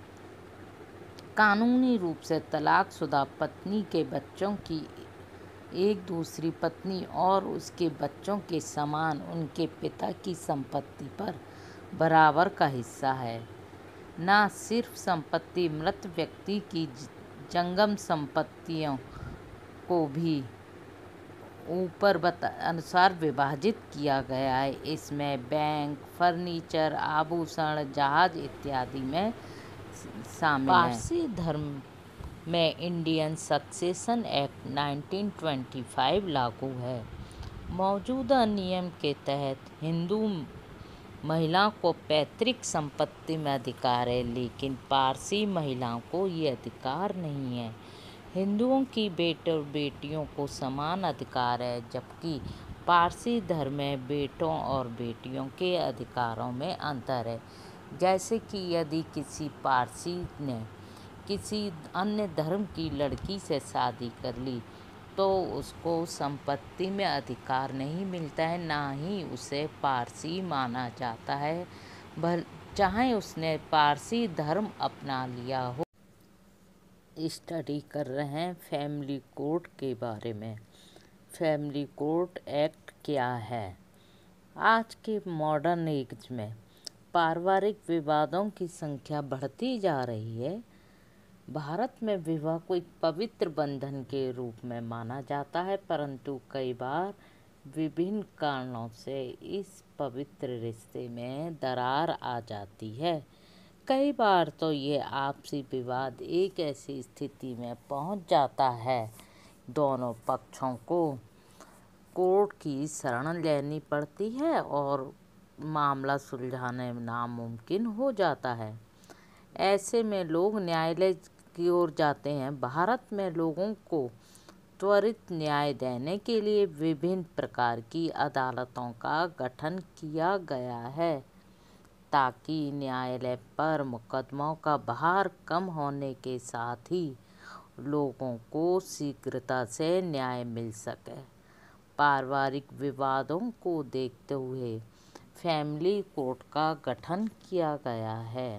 कानूनी रूप से तलाकशुदा पत्नी के बच्चों की एक दूसरी पत्नी और उसके बच्चों के समान उनके पिता की संपत्ति पर बराबर का हिस्सा है। न सिर्फ संपत्ति, मृत व्यक्ति की जंगम संपत्तियों को भी ऊपर बता अनुसार विभाजित किया गया है। इसमें बैंक, फर्नीचर, आभूषण, जहाज इत्यादि में शामिल है। पारसी धर्म में इंडियन सक्सेशन एक्ट उन्नीस सौ पच्चीस लागू है। मौजूदा नियम के तहत हिंदू महिलाओं को पैतृक संपत्ति में अधिकार है लेकिन पारसी महिलाओं को ये अधिकार नहीं है। हिंदुओं की बेटे और बेटियों को समान अधिकार है जबकि पारसी धर्म में बेटों और बेटियों के अधिकारों में अंतर है। जैसे कि यदि किसी पारसी ने किसी अन्य धर्म की लड़की से शादी कर ली तो उसको संपत्ति में अधिकार नहीं मिलता है, ना ही उसे पारसी माना जाता है, भले चाहे उसने पारसी धर्म अपना लिया हो। स्टडी कर रहे हैं फैमिली कोड के बारे में। फैमिली कोर्ट एक्ट क्या है? आज के मॉडर्न एज में पारिवारिक विवादों की संख्या बढ़ती जा रही है। भारत में विवाह को एक पवित्र बंधन के रूप में माना जाता है, परंतु कई बार विभिन्न कारणों से इस पवित्र रिश्ते में दरार आ जाती है। कई बार तो ये आपसी विवाद एक ऐसी स्थिति में पहुंच जाता है दोनों पक्षों को कोर्ट की शरण लेनी पड़ती है और मामला सुलझाने नामुमकिन हो जाता है। ऐसे में लोग न्यायालय की ओर जाते हैं। भारत में लोगों को त्वरित न्याय देने के लिए विभिन्न प्रकार की अदालतों का गठन किया गया है, ताकि न्यायालय पर मुकदमों का भार कम होने के साथ ही लोगों को शीघ्रता से न्याय मिल सके। पारिवारिक विवादों को देखते हुए फैमिली कोर्ट का गठन किया गया है।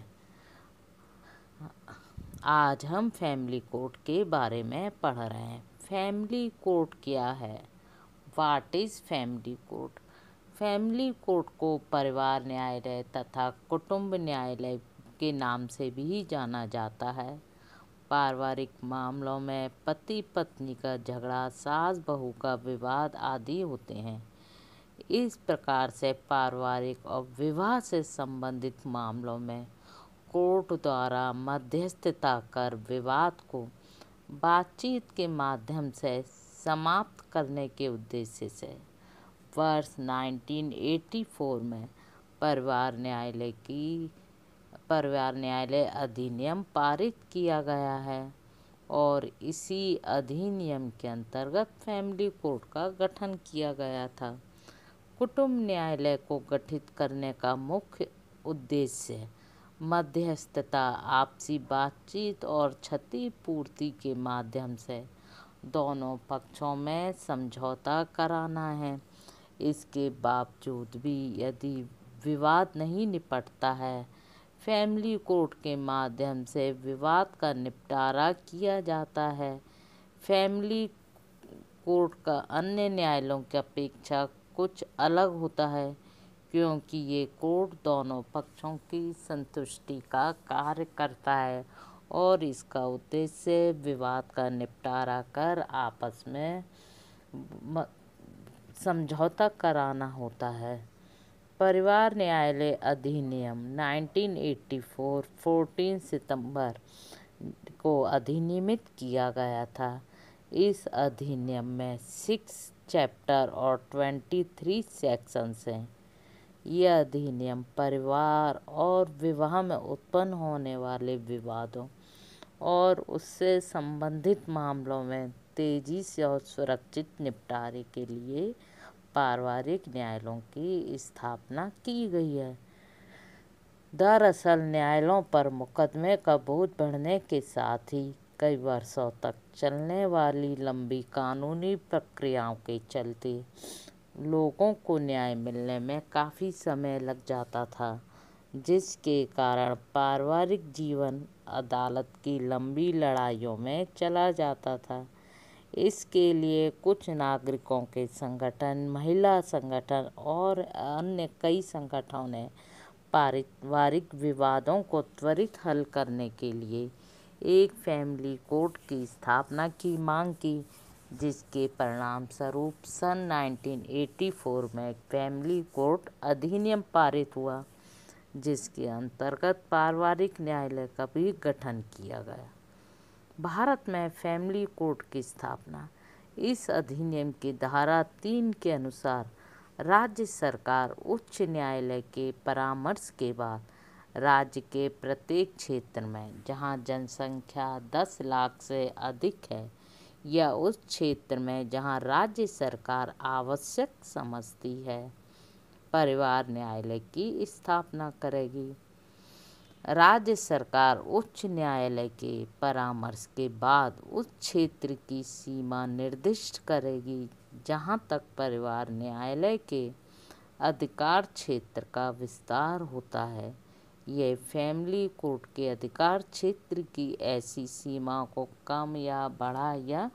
आज हम फैमिली कोर्ट के बारे में पढ़ रहे हैं। फैमिली कोर्ट क्या है? What is family court? Family court को परिवार न्यायालय तथा कुटुंब न्यायालय के नाम से भी जाना जाता है। पारिवारिक मामलों में पति पत्नी का झगड़ा, सास बहू का विवाद आदि होते हैं। इस प्रकार से पारिवारिक और विवाह से संबंधित मामलों में कोर्ट द्वारा मध्यस्थता कर विवाद को बातचीत के माध्यम से समाप्त करने के उद्देश्य से वर्ष उन्नीस सौ चौरासी में परिवार न्यायालय की परिवार न्यायालय अधिनियम पारित किया गया है और इसी अधिनियम के अंतर्गत फैमिली कोर्ट का गठन किया गया था। कुटुंब न्यायालय को गठित करने का मुख्य उद्देश्य मध्यस्थता, आपसी बातचीत और क्षतिपूर्ति के माध्यम से दोनों पक्षों में समझौता कराना है। इसके बावजूद भी यदि विवाद नहीं निपटता है, फैमिली कोर्ट के माध्यम से विवाद का निपटारा किया जाता है। फैमिली कोर्ट का अन्य न्यायालयों की अपेक्षा कुछ अलग होता है, क्योंकि ये कोर्ट दोनों पक्षों की संतुष्टि का कार्य करता है और इसका उद्देश्य विवाद का निपटारा कर आपस में समझौता कराना होता है। परिवार न्यायालय अधिनियम उन्नीस सौ चौरासी चौदह सितंबर को अधिनियमित किया गया था। इस अधिनियम में सिक्स चैप्टर और तेईस सेक्शंस हैं। यह अधिनियम परिवार और विवाह में उत्पन्न होने वाले विवादों और उससे संबंधित मामलों में तेजी से और सुरक्षित निपटारे के लिए पारिवारिक न्यायालयों की स्थापना की गई है। दरअसल न्यायालयों पर मुकदमे का बोझ बढ़ने के साथ ही कई वर्षों तक चलने वाली लंबी कानूनी प्रक्रियाओं के चलते लोगों को न्याय मिलने में काफ़ी समय लग जाता था, जिसके कारण पारिवारिक जीवन अदालत की लंबी लड़ाइयों में चला जाता था। इसके लिए कुछ नागरिकों के संगठन, महिला संगठन और अन्य कई संगठनों ने पारिवारिक विवादों को त्वरित हल करने के लिए एक फैमिली कोर्ट की स्थापना की मांग की, जिसके परिणाम स्वरूप सन उन्नीस सौ चौरासी में फैमिली कोर्ट अधिनियम पारित हुआ, जिसके अंतर्गत पारिवारिक न्यायालय का भी गठन किया गया। भारत में फैमिली कोर्ट की स्थापना इस अधिनियम की धारा तीन के अनुसार राज्य सरकार उच्च न्यायालय के परामर्श के बाद राज्य के प्रत्येक क्षेत्र में जहां जनसंख्या दस लाख से अधिक है या उस क्षेत्र में जहां राज्य सरकार आवश्यक समझती है, परिवार न्यायालय की स्थापना करेगी। राज्य सरकार उच्च न्यायालय के परामर्श के बाद उस क्षेत्र की सीमा निर्दिष्ट करेगी जहां तक परिवार न्यायालय के अधिकार क्षेत्र का विस्तार होता है। यह फैमिली कोर्ट के अधिकार क्षेत्र की ऐसी सीमा को कम या बढ़ा या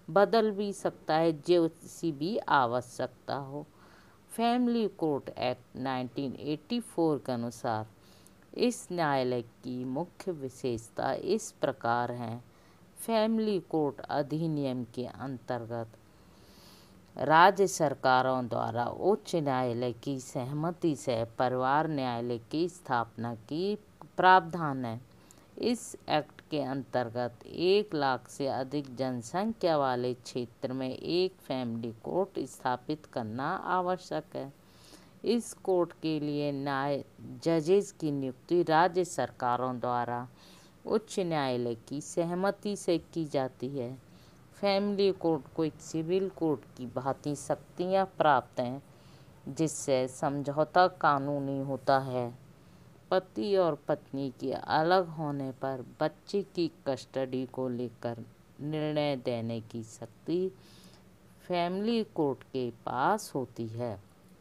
बदल भी सकता है जैसी भी आवश्यकता हो। Family court act nineteen eighty four के अनुसार इस न्यायालय की मुख्य विशेषता इस प्रकार हैं। फैमिली कोर्ट अधिनियम के अंतर्गत राज्य सरकारों द्वारा उच्च न्यायालय की सहमति से परिवार न्यायालय की स्थापना की प्रावधान है। इस एक्ट के अंतर्गत एक लाख से अधिक जनसंख्या वाले क्षेत्र में एक फैमिली कोर्ट स्थापित करना आवश्यक है। इस कोर्ट के लिए न्याय जजेस की नियुक्ति राज्य सरकारों द्वारा उच्च न्यायालय की सहमति से की जाती है। फैमिली कोर्ट को एक सिविल कोर्ट की भांति शक्तियाँ प्राप्त हैं, जिससे समझौता कानूनी होता है। पति और पत्नी के अलग होने पर बच्चे की कस्टडी को लेकर निर्णय देने की शक्ति फैमिली कोर्ट के पास होती है।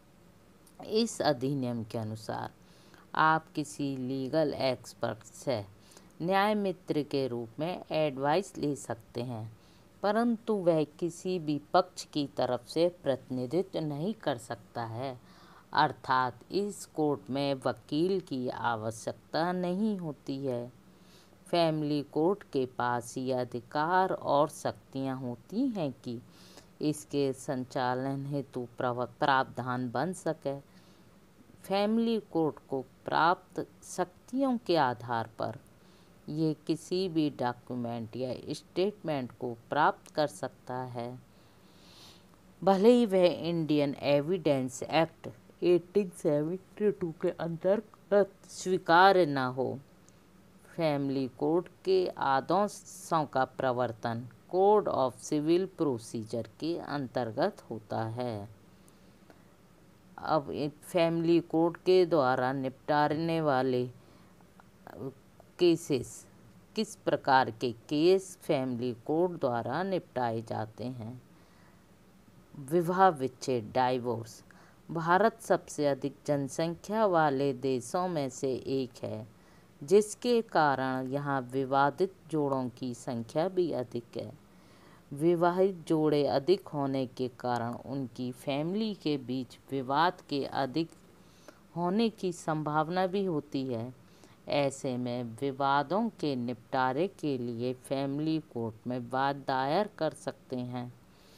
इस अधिनियम के अनुसार आप किसी लीगल एक्सपर्ट से न्याय मित्र के रूप में एडवाइस ले सकते हैं, परंतु वह किसी भी पक्ष की तरफ से प्रतिनिधित्व नहीं कर सकता है, अर्थात इस कोर्ट में वकील की आवश्यकता नहीं होती है। फैमिली कोर्ट के पास ये अधिकार और शक्तियाँ होती हैं कि इसके संचालन हेतु प्रावधान बन सके। फैमिली कोर्ट को प्राप्त शक्तियों के आधार पर ये किसी भी डॉक्यूमेंट या स्टेटमेंट को प्राप्त कर सकता है, भले ही वह Indian evidence act eighteen seventy two के अंतर्गत स्वीकार्य न हो। फैमिली कोर्ट के आदेशों का प्रवर्तन कोड ऑफ सिविल प्रोसीजर के अंतर्गत होता है। अब फैमिली कोर्ट के द्वारा निपटाने वाले केसेस, किस प्रकार के केस फैमिली कोर्ट द्वारा निपटाए जाते हैं। विवाह विच्छेद, डाइवोर्स भारत सबसे अधिक जनसंख्या वाले देशों में से एक है, जिसके कारण यहाँ विवादित जोड़ों की संख्या भी अधिक है। विवाहित जोड़े अधिक होने के कारण उनकी फैमिली के बीच विवाद के अधिक होने की संभावना भी होती है। ऐसे में विवादों के निपटारे के लिए फैमिली कोर्ट में वाद दायर कर सकते हैं।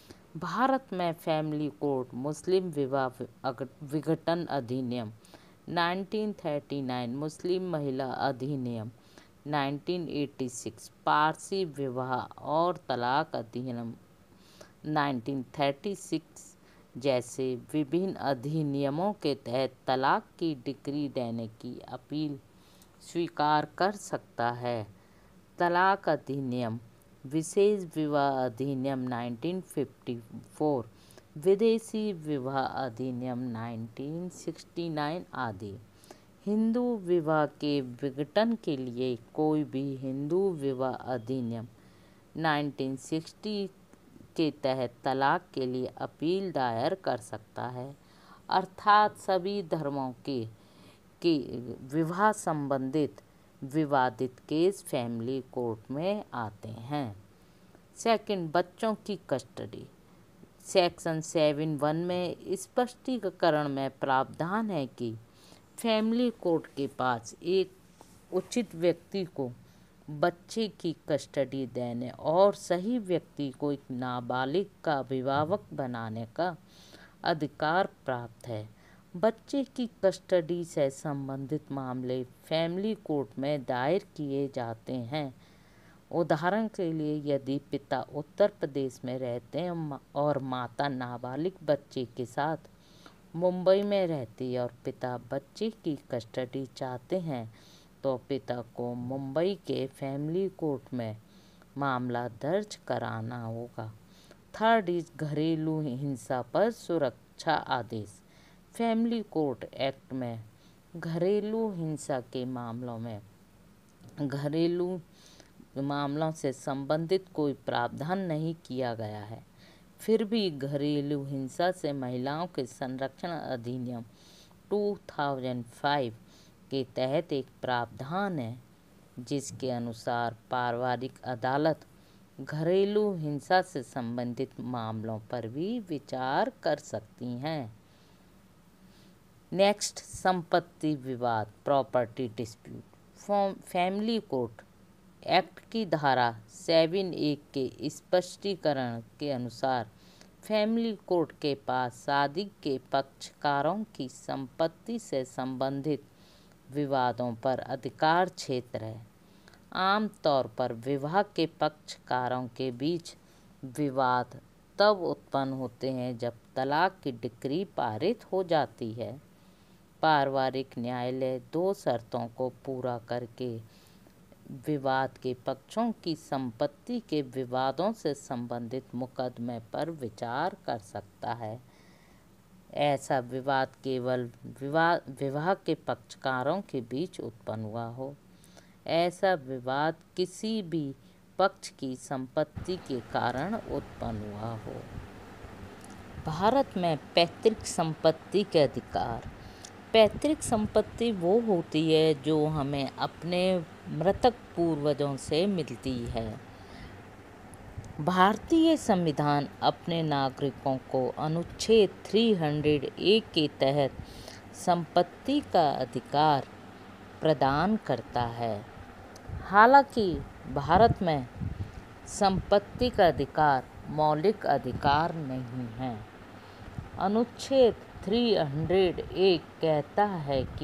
भारत में फैमिली कोर्ट मुस्लिम विवाह विघटन अधिनियम नाइनटीन थर्टी नाइन, मुस्लिम महिला अधिनियम नाइनटीन एटी सिक्स, पारसी विवाह और तलाक अधिनियम नाइनटीन थर्टी सिक्स जैसे विभिन्न अधिनियमों के तहत तलाक की डिक्री देने की अपील स्वीकार कर सकता है। तलाक अधिनियम, विशेष विवाह अधिनियम नाइनटीन फिफ्टी फोर, विदेशी विवाह अधिनियम नाइनटीन सिक्सटी नाइन आदि। हिंदू विवाह के विघटन के लिए कोई भी हिंदू विवाह अधिनियम नाइनटीन सिक्सटी के तहत तलाक के लिए अपील दायर कर सकता है, अर्थात सभी धर्मों के के विवाह संबंधित विवादित केस फैमिली कोर्ट में आते हैं। सेकंड, बच्चों की कस्टडी। सेक्शन सेवन वन में स्पष्टीकरण में प्रावधान है कि फैमिली कोर्ट के पास एक उचित व्यक्ति को बच्चे की कस्टडी देने और सही व्यक्ति को एक नाबालिग का अभिभावक बनाने का अधिकार प्राप्त है। बच्चे की कस्टडी से संबंधित मामले फैमिली कोर्ट में दायर किए जाते हैं। उदाहरण के लिए, यदि पिता उत्तर प्रदेश में रहते हैं और माता नाबालिग बच्चे के साथ मुंबई में रहती है और पिता बच्चे की कस्टडी चाहते हैं, तो पिता को मुंबई के फैमिली कोर्ट में मामला दर्ज कराना होगा। थर्ड इज घरेलू हिंसा पर सुरक्षा आदेश। फैमिली कोर्ट एक्ट में घरेलू हिंसा के मामलों में घरेलू मामलों से संबंधित कोई प्रावधान नहीं किया गया है। फिर भी घरेलू हिंसा से महिलाओं के संरक्षण अधिनियम टू थाउजेंड फाइव के तहत एक प्रावधान है, जिसके अनुसार पारिवारिक अदालत घरेलू हिंसा से संबंधित मामलों पर भी विचार कर सकती हैं। नेक्स्ट, संपत्ति विवाद, property dispute. Family court act की धारा सेवन एक के स्पष्टीकरण के अनुसार फैमिली कोर्ट के पास शादी के पक्षकारों की संपत्ति से संबंधित विवादों पर अधिकार क्षेत्र है। आमतौर पर विवाह के पक्षकारों के बीच विवाद तब उत्पन्न होते हैं जब तलाक की डिक्री पारित हो जाती है। पारिवारिक न्यायालय दो शर्तों को पूरा करके विवाद के पक्षों की संपत्ति के विवादों से संबंधित मुकदमे पर विचार कर सकता है। ऐसा विवाद केवल विवाह विवाह के पक्षकारों के बीच उत्पन्न हुआ हो। ऐसा विवाद किसी भी पक्ष की संपत्ति के कारण उत्पन्न हुआ हो। भारत में पैतृक संपत्ति के अधिकार। पैतृक संपत्ति वो होती है जो हमें अपने मृतक पूर्वजों से मिलती है। भारतीय संविधान अपने नागरिकों को अनुच्छेद तीन सौ एक के तहत संपत्ति का अधिकार प्रदान करता है। हालांकि भारत में संपत्ति का अधिकार मौलिक अधिकार नहीं है। अनुच्छेद तीन सौ एक कहता है कि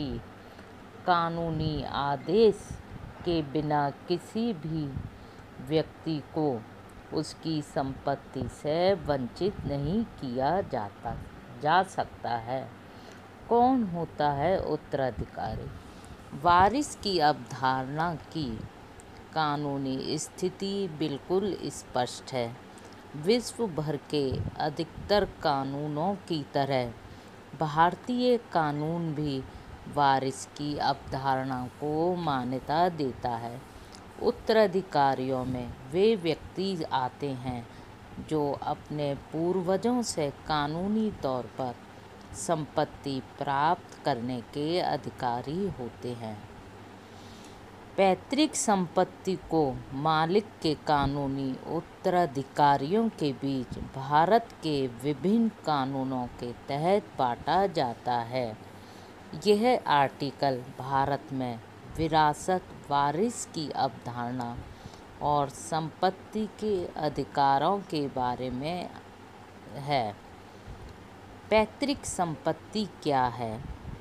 कानूनी आदेश के बिना किसी भी व्यक्ति को उसकी संपत्ति से वंचित नहीं किया जाता जा सकता है। कौन होता है उत्तराधिकारी? वारिस की अवधारणा की कानूनी स्थिति बिल्कुल स्पष्ट है। विश्व भर के अधिकतर कानूनों की तरह भारतीय कानून भी वारिस की अवधारणा को मान्यता देता है। उत्तराधिकारियों में वे व्यक्ति आते हैं जो अपने पूर्वजों से कानूनी तौर पर संपत्ति प्राप्त करने के अधिकारी होते हैं। पैतृक संपत्ति को मालिक के कानूनी उत्तराधिकारियों के बीच भारत के विभिन्न कानूनों के तहत बांटा जाता है। यह आर्टिकल भारत में विरासत, वारिस की अवधारणा और संपत्ति के अधिकारों के बारे में है। पैतृक संपत्ति क्या है?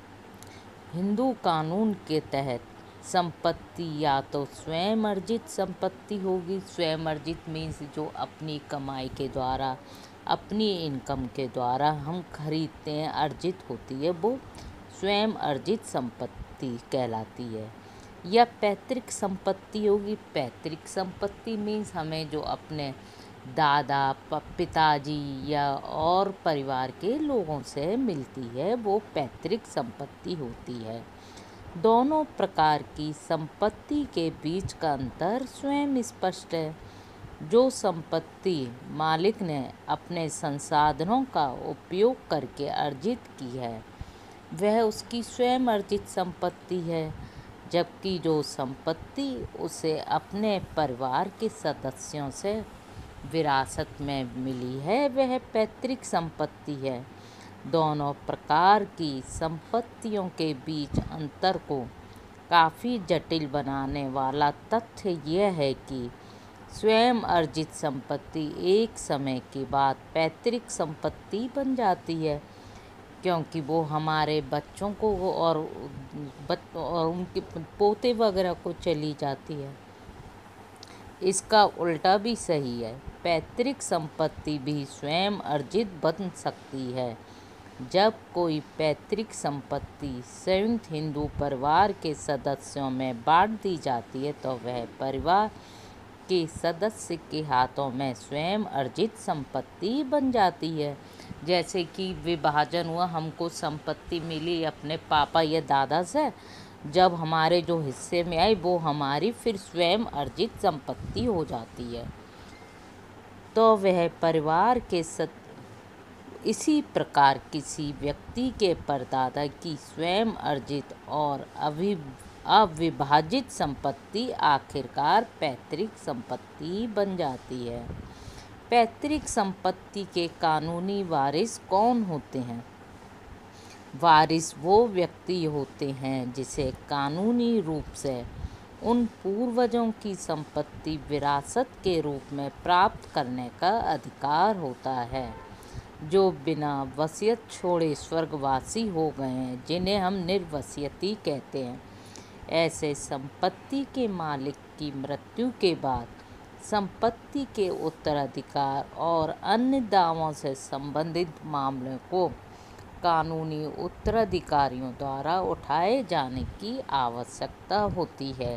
हिंदू कानून के तहत संपत्ति या तो स्वयं अर्जित संपत्ति होगी। स्वयं अर्जित मीन्स जो अपनी कमाई के द्वारा, अपनी इनकम के द्वारा हम खरीदते हैं, अर्जित होती है, वो स्वयं अर्जित संपत्ति कहलाती है। या पैतृक संपत्ति होगी। पैतृक संपत्ति मीन्स हमें जो अपने दादा, पिताजी या और परिवार के लोगों से मिलती है, वो पैतृक संपत्ति होती है। दोनों प्रकार की संपत्ति के बीच का अंतर स्वयं स्पष्ट है। जो संपत्ति मालिक ने अपने संसाधनों का उपयोग करके अर्जित की है, वह उसकी स्वयं अर्जित संपत्ति है, जबकि जो संपत्ति उसे अपने परिवार के सदस्यों से विरासत में मिली है, वह पैतृक संपत्ति है। दोनों प्रकार की संपत्तियों के बीच अंतर को काफ़ी जटिल बनाने वाला तथ्य यह है कि स्वयं अर्जित संपत्ति एक समय के बाद पैतृक संपत्ति बन जाती है, क्योंकि वो हमारे बच्चों को और बच और उनके पोते वगैरह को चली जाती है। इसका उल्टा भी सही है। पैतृक संपत्ति भी स्वयं अर्जित बन सकती है। जब कोई पैतृक संपत्ति संयुक्त हिंदू परिवार के सदस्यों में बांट दी जाती है, तो वह परिवार के सदस्य के हाथों में स्वयं अर्जित संपत्ति बन जाती है। जैसे कि विभाजन हुआ, हमको संपत्ति मिली अपने पापा या दादा से, जब हमारे जो हिस्से में आई वो हमारी फिर स्वयं अर्जित संपत्ति हो जाती है। तो वह परिवार के सद इसी प्रकार किसी व्यक्ति के परदादा की स्वयं अर्जित और अभी अविभाजित संपत्ति आखिरकार पैतृक संपत्ति बन जाती है। पैतृक संपत्ति के कानूनी वारिस कौन होते हैं? वारिस वो व्यक्ति होते हैं जिसे कानूनी रूप से उन पूर्वजों की संपत्ति विरासत के रूप में प्राप्त करने का अधिकार होता है जो बिना वसीयत छोड़े स्वर्गवासी हो गए हैं, जिन्हें हम निर्वसियती कहते हैं। ऐसे संपत्ति के मालिक की मृत्यु के बाद संपत्ति के उत्तराधिकार और अन्य दावों से संबंधित मामलों को कानूनी उत्तराधिकारियों द्वारा उठाए जाने की आवश्यकता होती है।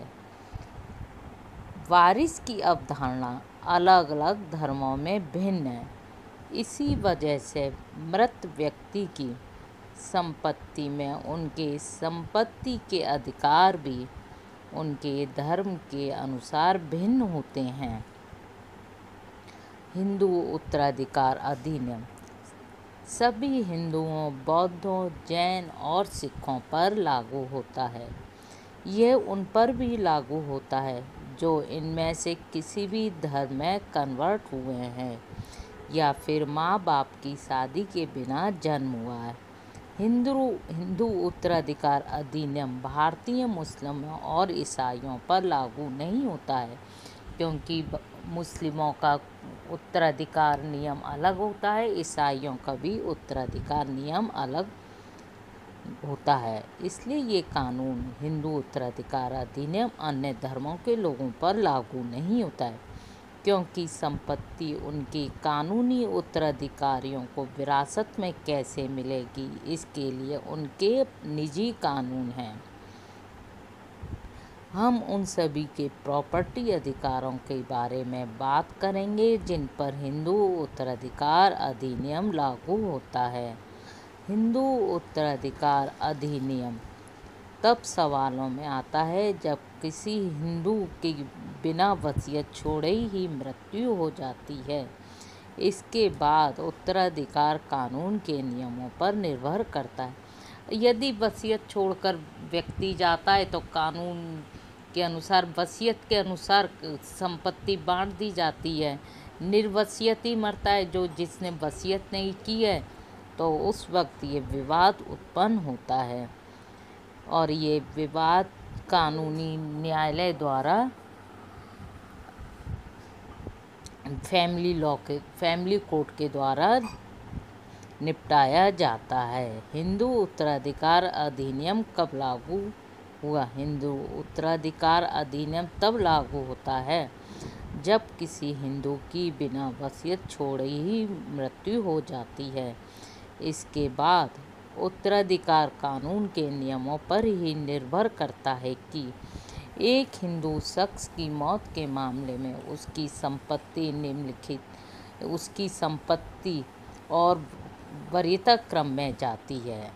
वारिस की अवधारणा अलग अलग धर्मों में भिन्न है। इसी वजह से मृत व्यक्ति की संपत्ति में उनके संपत्ति के अधिकार भी उनके धर्म के अनुसार भिन्न होते हैं। हिंदू उत्तराधिकार अधिनियम सभी हिंदुओं, बौद्धों, जैन और सिखों पर लागू होता है। यह उन पर भी लागू होता है जो इनमें से किसी भी धर्म में कन्वर्ट हुए हैं या फिर माँ बाप की शादी के बिना जन्म हुआ है। हिंदू हिंदू उत्तराधिकार अधिनियम भारतीय मुस्लिमों और ईसाइयों पर लागू नहीं होता है, क्योंकि मुस्लिमों का उत्तराधिकार नियम अलग होता है, ईसाइयों का भी उत्तराधिकार नियम अलग होता है। इसलिए ये कानून हिंदू उत्तराधिकार अधिनियम अन्य धर्मों के लोगों पर लागू नहीं होता है, क्योंकि संपत्ति उनके कानूनी उत्तराधिकारियों को विरासत में कैसे मिलेगी, इसके लिए उनके निजी कानून हैं। हम उन सभी के प्रॉपर्टी अधिकारों के बारे में बात करेंगे जिन पर हिंदू उत्तराधिकार अधिनियम लागू होता है। हिंदू उत्तराधिकार अधिनियम तब सवालों में आता है जब किसी हिंदू की बिना वसीयत छोड़े ही मृत्यु हो जाती है। इसके बाद उत्तराधिकार कानून के नियमों पर निर्भर करता है। यदि वसीयत छोड़कर व्यक्ति जाता है तो कानून के अनुसार वसीयत के अनुसार संपत्ति बांट दी जाती है। निर्वसीयती मरता है जो जिसने वसीयत नहीं की है, तो उस वक्त ये विवाद उत्पन्न होता है और ये विवाद कानूनी न्यायालय द्वारा फैमिली लॉ के फैमिली कोर्ट के द्वारा निपटाया जाता है। हिंदू उत्तराधिकार अधिनियम कब लागू हुआ? हिंदू उत्तराधिकार अधिनियम तब लागू होता है जब किसी हिंदू की बिना वसीयत छोड़े ही मृत्यु हो जाती है। इसके बाद उत्तराधिकार कानून के नियमों पर ही निर्भर करता है कि एक हिंदू शख्स की मौत के मामले में उसकी संपत्ति निम्नलिखित उसकी संपत्ति और वरीयता क्रम में जाती है।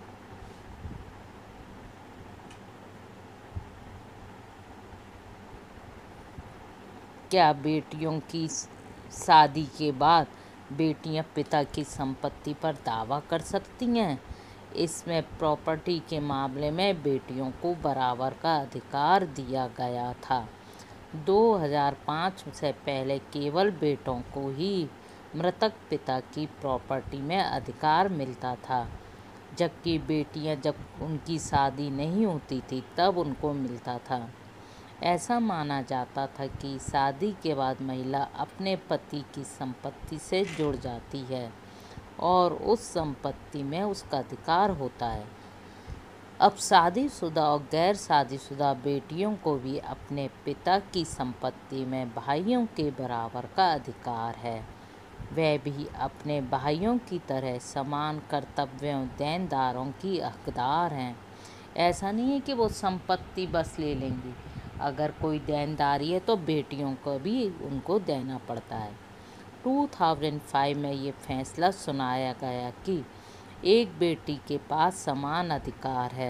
क्या बेटियों की शादी के बाद बेटियां पिता की संपत्ति पर दावा कर सकती हैं? इसमें प्रॉपर्टी के मामले में बेटियों को बराबर का अधिकार दिया गया था। दो हज़ार पाँच से पहले केवल बेटों को ही मृतक पिता की प्रॉपर्टी में अधिकार मिलता था, जबकि बेटियां जब उनकी शादी नहीं होती थी तब उनको मिलता था। ऐसा माना जाता था कि शादी के बाद महिला अपने पति की संपत्ति से जुड़ जाती है और उस संपत्ति में उसका अधिकार होता है। अब शादीशुदा और गैर शादीशुदा बेटियों को भी अपने पिता की संपत्ति में भाइयों के बराबर का अधिकार है। वे भी अपने भाइयों की तरह समान कर्तव्यों देनदारों की हकदार हैं। ऐसा नहीं है कि वो संपत्ति बस ले लेंगी, अगर कोई देनदारी है तो बेटियों को भी उनको देना पड़ता है। दो हज़ार पाँच में ये फैसला सुनाया गया कि एक बेटी के पास समान अधिकार है।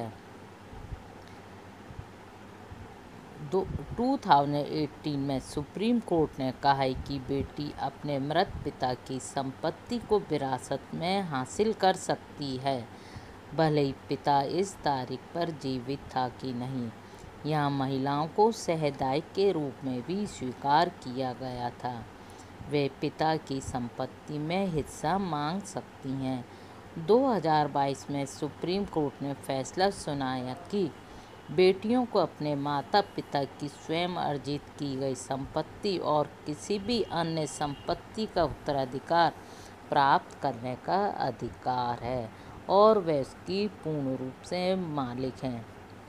दो हज़ार अठारह में सुप्रीम कोर्ट ने कहा है कि बेटी अपने मृत पिता की संपत्ति को विरासत में हासिल कर सकती है, भले ही पिता इस तारीख पर जीवित था कि नहीं। यहाँ महिलाओं को सहदायक के रूप में भी स्वीकार किया गया था। वे पिता की संपत्ति में हिस्सा मांग सकती हैं। दो हज़ार बाईस में सुप्रीम कोर्ट ने फैसला सुनाया कि बेटियों को अपने माता पिता की स्वयं अर्जित की गई संपत्ति और किसी भी अन्य संपत्ति का उत्तराधिकार प्राप्त करने का अधिकार है और वे उसकी पूर्ण रूप से मालिक हैं।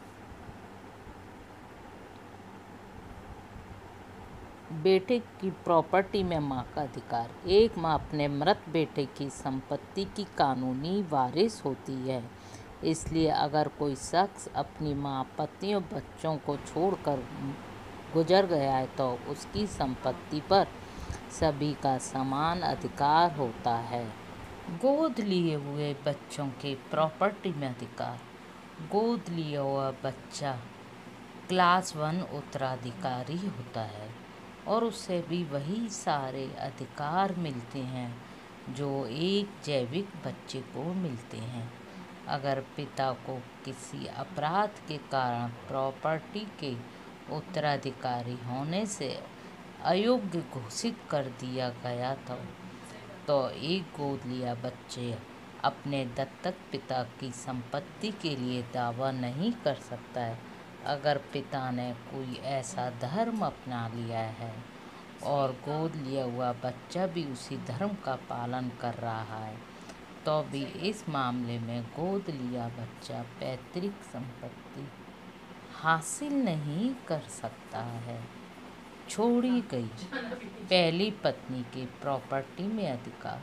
बेटे की प्रॉपर्टी में मां का अधिकार। एक मां अपने मृत बेटे की संपत्ति की कानूनी वारिस होती है। इसलिए अगर कोई शख्स अपनी मां, पत्नी और बच्चों को छोड़कर गुजर गया है तो उसकी संपत्ति पर सभी का समान अधिकार होता है। गोद लिए हुए बच्चों के प्रॉपर्टी में अधिकार। गोद लिया हुआ बच्चा क्लास वन उत्तराधिकारी होता है और उसे भी वही सारे अधिकार मिलते हैं जो एक जैविक बच्चे को मिलते हैं। अगर पिता को किसी अपराध के कारण प्रॉपर्टी के उत्तराधिकारी होने से अयोग्य घोषित कर दिया गया था तो एक गोद लिया बच्चे अपने दत्तक पिता की संपत्ति के लिए दावा नहीं कर सकता है। अगर पिता ने कोई ऐसा धर्म अपना लिया है और गोद लिया हुआ बच्चा भी उसी धर्म का पालन कर रहा है तो भी इस मामले में गोद लिया बच्चा पैतृक संपत्ति हासिल नहीं कर सकता है। छोड़ी गई पहली पत्नी के प्रॉपर्टी में अधिकार।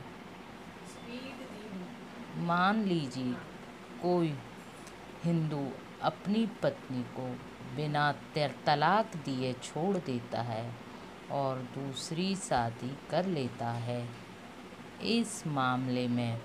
मान लीजिए कोई हिंदू अपनी पत्नी को बिना तलाक दिए छोड़ देता है और दूसरी शादी कर लेता है। इस मामले में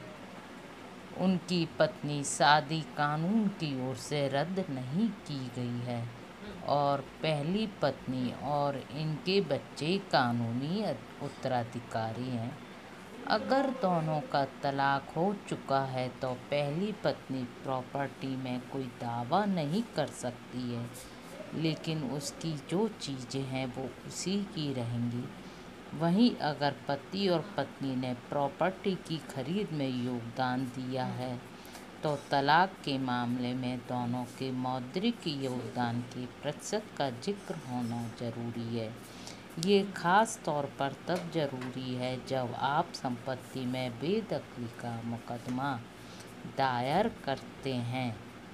उनकी पत्नी शादी कानून की ओर से रद्द नहीं की गई है और पहली पत्नी और इनके बच्चे कानूनी उत्तराधिकारी हैं। अगर दोनों का तलाक हो चुका है तो पहली पत्नी प्रॉपर्टी में कोई दावा नहीं कर सकती है, लेकिन उसकी जो चीज़ें हैं वो उसी की रहेंगी। वहीं अगर पति और पत्नी ने प्रॉपर्टी की खरीद में योगदान दिया है तो तलाक के मामले में दोनों के मौद्रिक योगदान के प्रतिशत का जिक्र होना जरूरी है। ये खास तौर पर तब जरूरी है जब आप संपत्ति में बेदखली का मुकदमा दायर करते हैं।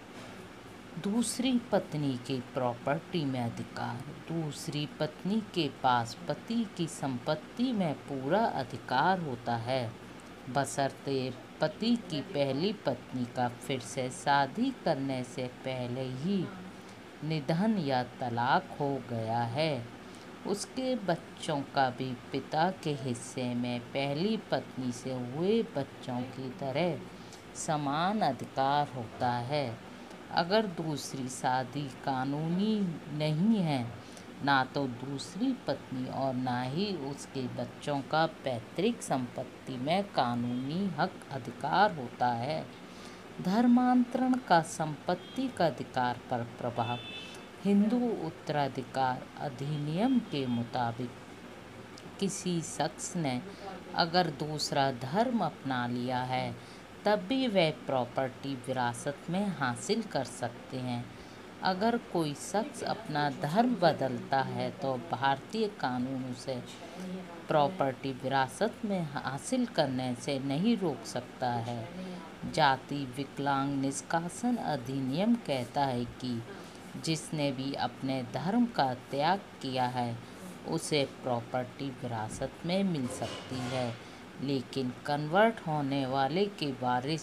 दूसरी पत्नी की प्रॉपर्टी में अधिकार। दूसरी पत्नी के पास पति की संपत्ति में पूरा अधिकार होता है बशर्ते पति की पहली पत्नी का फिर से शादी करने से पहले ही निधन या तलाक हो गया है। उसके बच्चों का भी पिता के हिस्से में पहली पत्नी से हुए बच्चों की तरह समान अधिकार होता है। अगर दूसरी शादी कानूनी नहीं है, ना तो दूसरी पत्नी और ना ही उसके बच्चों का पैतृक संपत्ति में कानूनी हक अधिकार होता है। धर्मांतरण का संपत्ति का अधिकार पर प्रभाव। हिंदू उत्तराधिकार अधिनियम के मुताबिक किसी शख्स ने अगर दूसरा धर्म अपना लिया है तब भी वह प्रॉपर्टी विरासत में हासिल कर सकते हैं। अगर कोई शख्स अपना धर्म बदलता है तो भारतीय कानून उसे प्रॉपर्टी विरासत में हासिल करने से नहीं रोक सकता है। जाति विकलांग निष्कासन अधिनियम कहता है कि जिसने भी अपने धर्म का त्याग किया है उसे प्रॉपर्टी विरासत में मिल सकती है, लेकिन कन्वर्ट होने वाले के वारिस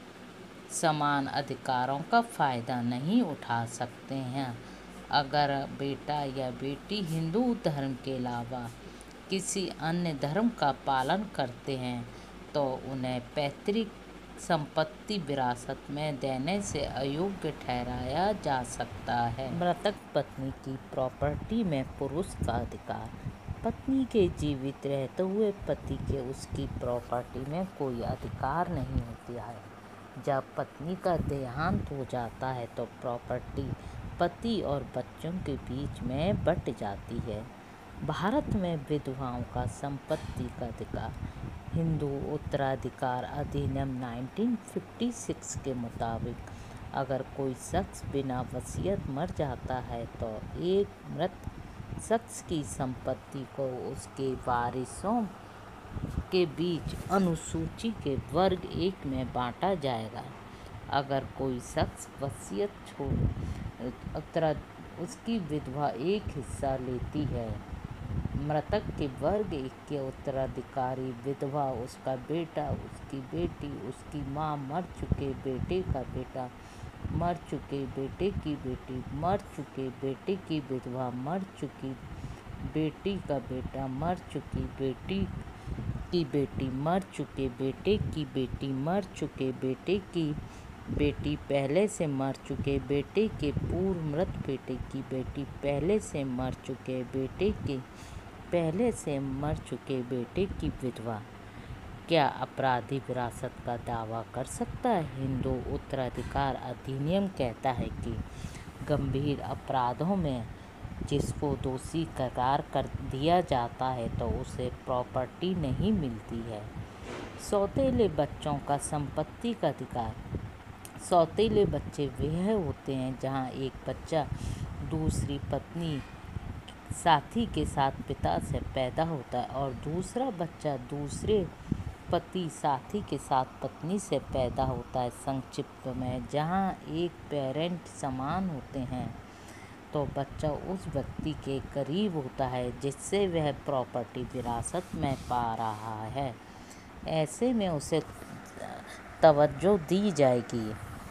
समान अधिकारों का फ़ायदा नहीं उठा सकते हैं। अगर बेटा या बेटी हिंदू धर्म के अलावा किसी अन्य धर्म का पालन करते हैं तो उन्हें पैतृक संपत्ति विरासत में देने से अयोग्य ठहराया जा सकता है। मृतक पत्नी की प्रॉपर्टी में पुरुष का अधिकार। पत्नी के जीवित रहते हुए पति के उसकी प्रॉपर्टी में कोई अधिकार नहीं होता है। जब पत्नी का देहांत हो जाता है तो प्रॉपर्टी पति और बच्चों के बीच में बंट जाती है। भारत में विधवाओं का संपत्ति का अधिकार। हिंदू उत्तराधिकार अधिनियम उन्नीस सौ छप्पन के मुताबिक अगर कोई शख्स बिना वसीयत मर जाता है तो एक मृत शख्स की संपत्ति को उसके वारिसों के बीच अनुसूची के वर्ग एक में बांटा जाएगा। अगर कोई शख्स वसीयत छोड़ उत्तरा उसकी विधवा एक हिस्सा लेती है। मृतक के वर्ग एक के उत्तराधिकारी विधवा, उसका बेटा, उसकी बेटी, उसकी माँ, मर चुके बेटे का बेटा, मर चुके बेटे की बेटी, मर चुके बेटे की विधवा, मर चुकी बेटी का बेटा, मर चुकी बेटी की बेटी, मर चुके बेटे की बेटी, मर चुके बेटे की बेटी, पहले से मर चुके बेटे के पूर्व मृत बेटे की बेटी, पहले से मर चुके बेटे के पहले से मर चुके बेटे की विधवा। क्या अपराधी विरासत का दावा कर सकता है? हिंदू उत्तराधिकार अधिनियम कहता है कि गंभीर अपराधों में जिसको दोषी करार कर दिया जाता है तो उसे प्रॉपर्टी नहीं मिलती है। सौतेले बच्चों का संपत्ति का अधिकार। सौतेले बच्चे वह होते हैं जहां एक बच्चा दूसरी पत्नी साथी के साथ पिता से पैदा होता है और दूसरा बच्चा दूसरे पति साथी के साथ पत्नी से पैदा होता है। संक्षिप्त में, जहां एक पेरेंट समान होते हैं तो बच्चा उस व्यक्ति के करीब होता है जिससे वह प्रॉपर्टी विरासत में पा रहा है। ऐसे में उसे तवज्जो दी जाएगी।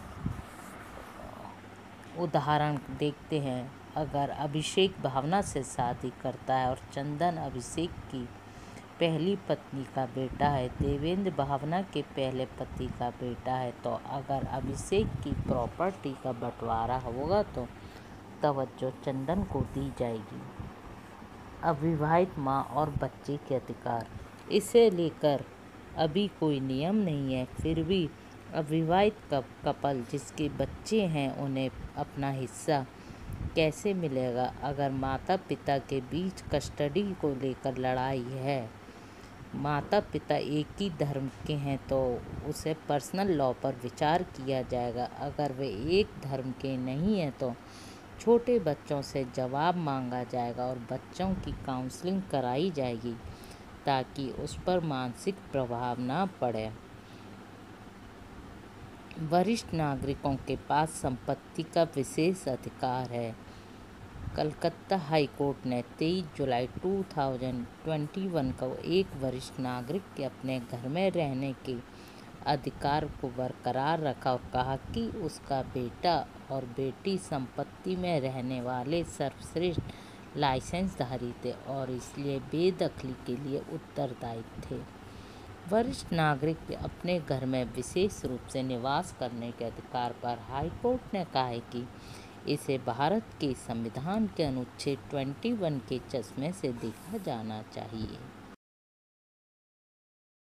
उदाहरण देखते हैं। अगर अभिषेक भावना से शादी करता है और चंदन अभिषेक की पहली पत्नी का बेटा है, देवेंद्र भावना के पहले पति का बेटा है, तो अगर अभिषेक की प्रॉपर्टी का बंटवारा होगा तो तवज्जो चंदन को दी जाएगी। अविवाहित माँ और बच्चे के अधिकार। इसे लेकर अभी कोई नियम नहीं है, फिर भी अविवाहित कपल जिसके बच्चे हैं उन्हें अपना हिस्सा कैसे मिलेगा? अगर माता पिता के बीच कस्टडी को लेकर लड़ाई है, माता पिता एक ही धर्म के हैं तो उसे पर्सनल लॉ पर विचार किया जाएगा। अगर वे एक धर्म के नहीं हैं तो छोटे बच्चों से जवाब मांगा जाएगा और बच्चों की काउंसलिंग कराई जाएगी ताकि उस पर मानसिक प्रभाव ना पड़े। वरिष्ठ नागरिकों के पास संपत्ति का विशेष अधिकार है। कलकत्ता हाई कोर्ट ने तेईस जुलाई दो हज़ार इक्कीस को एक वरिष्ठ नागरिक के अपने घर में रहने के अधिकार को बरकरार रखा और कहा कि उसका बेटा और बेटी संपत्ति में रहने वाले सर्वश्रेष्ठ लाइसेंसधारी थे और इसलिए बेदखली के लिए उत्तरदायी थे। वरिष्ठ नागरिक के अपने घर में विशेष रूप से निवास करने के अधिकार पर हाईकोर्ट ने कहा है कि इसे भारत के संविधान के अनुच्छेद इक्कीस के चश्मे से देखा जाना चाहिए।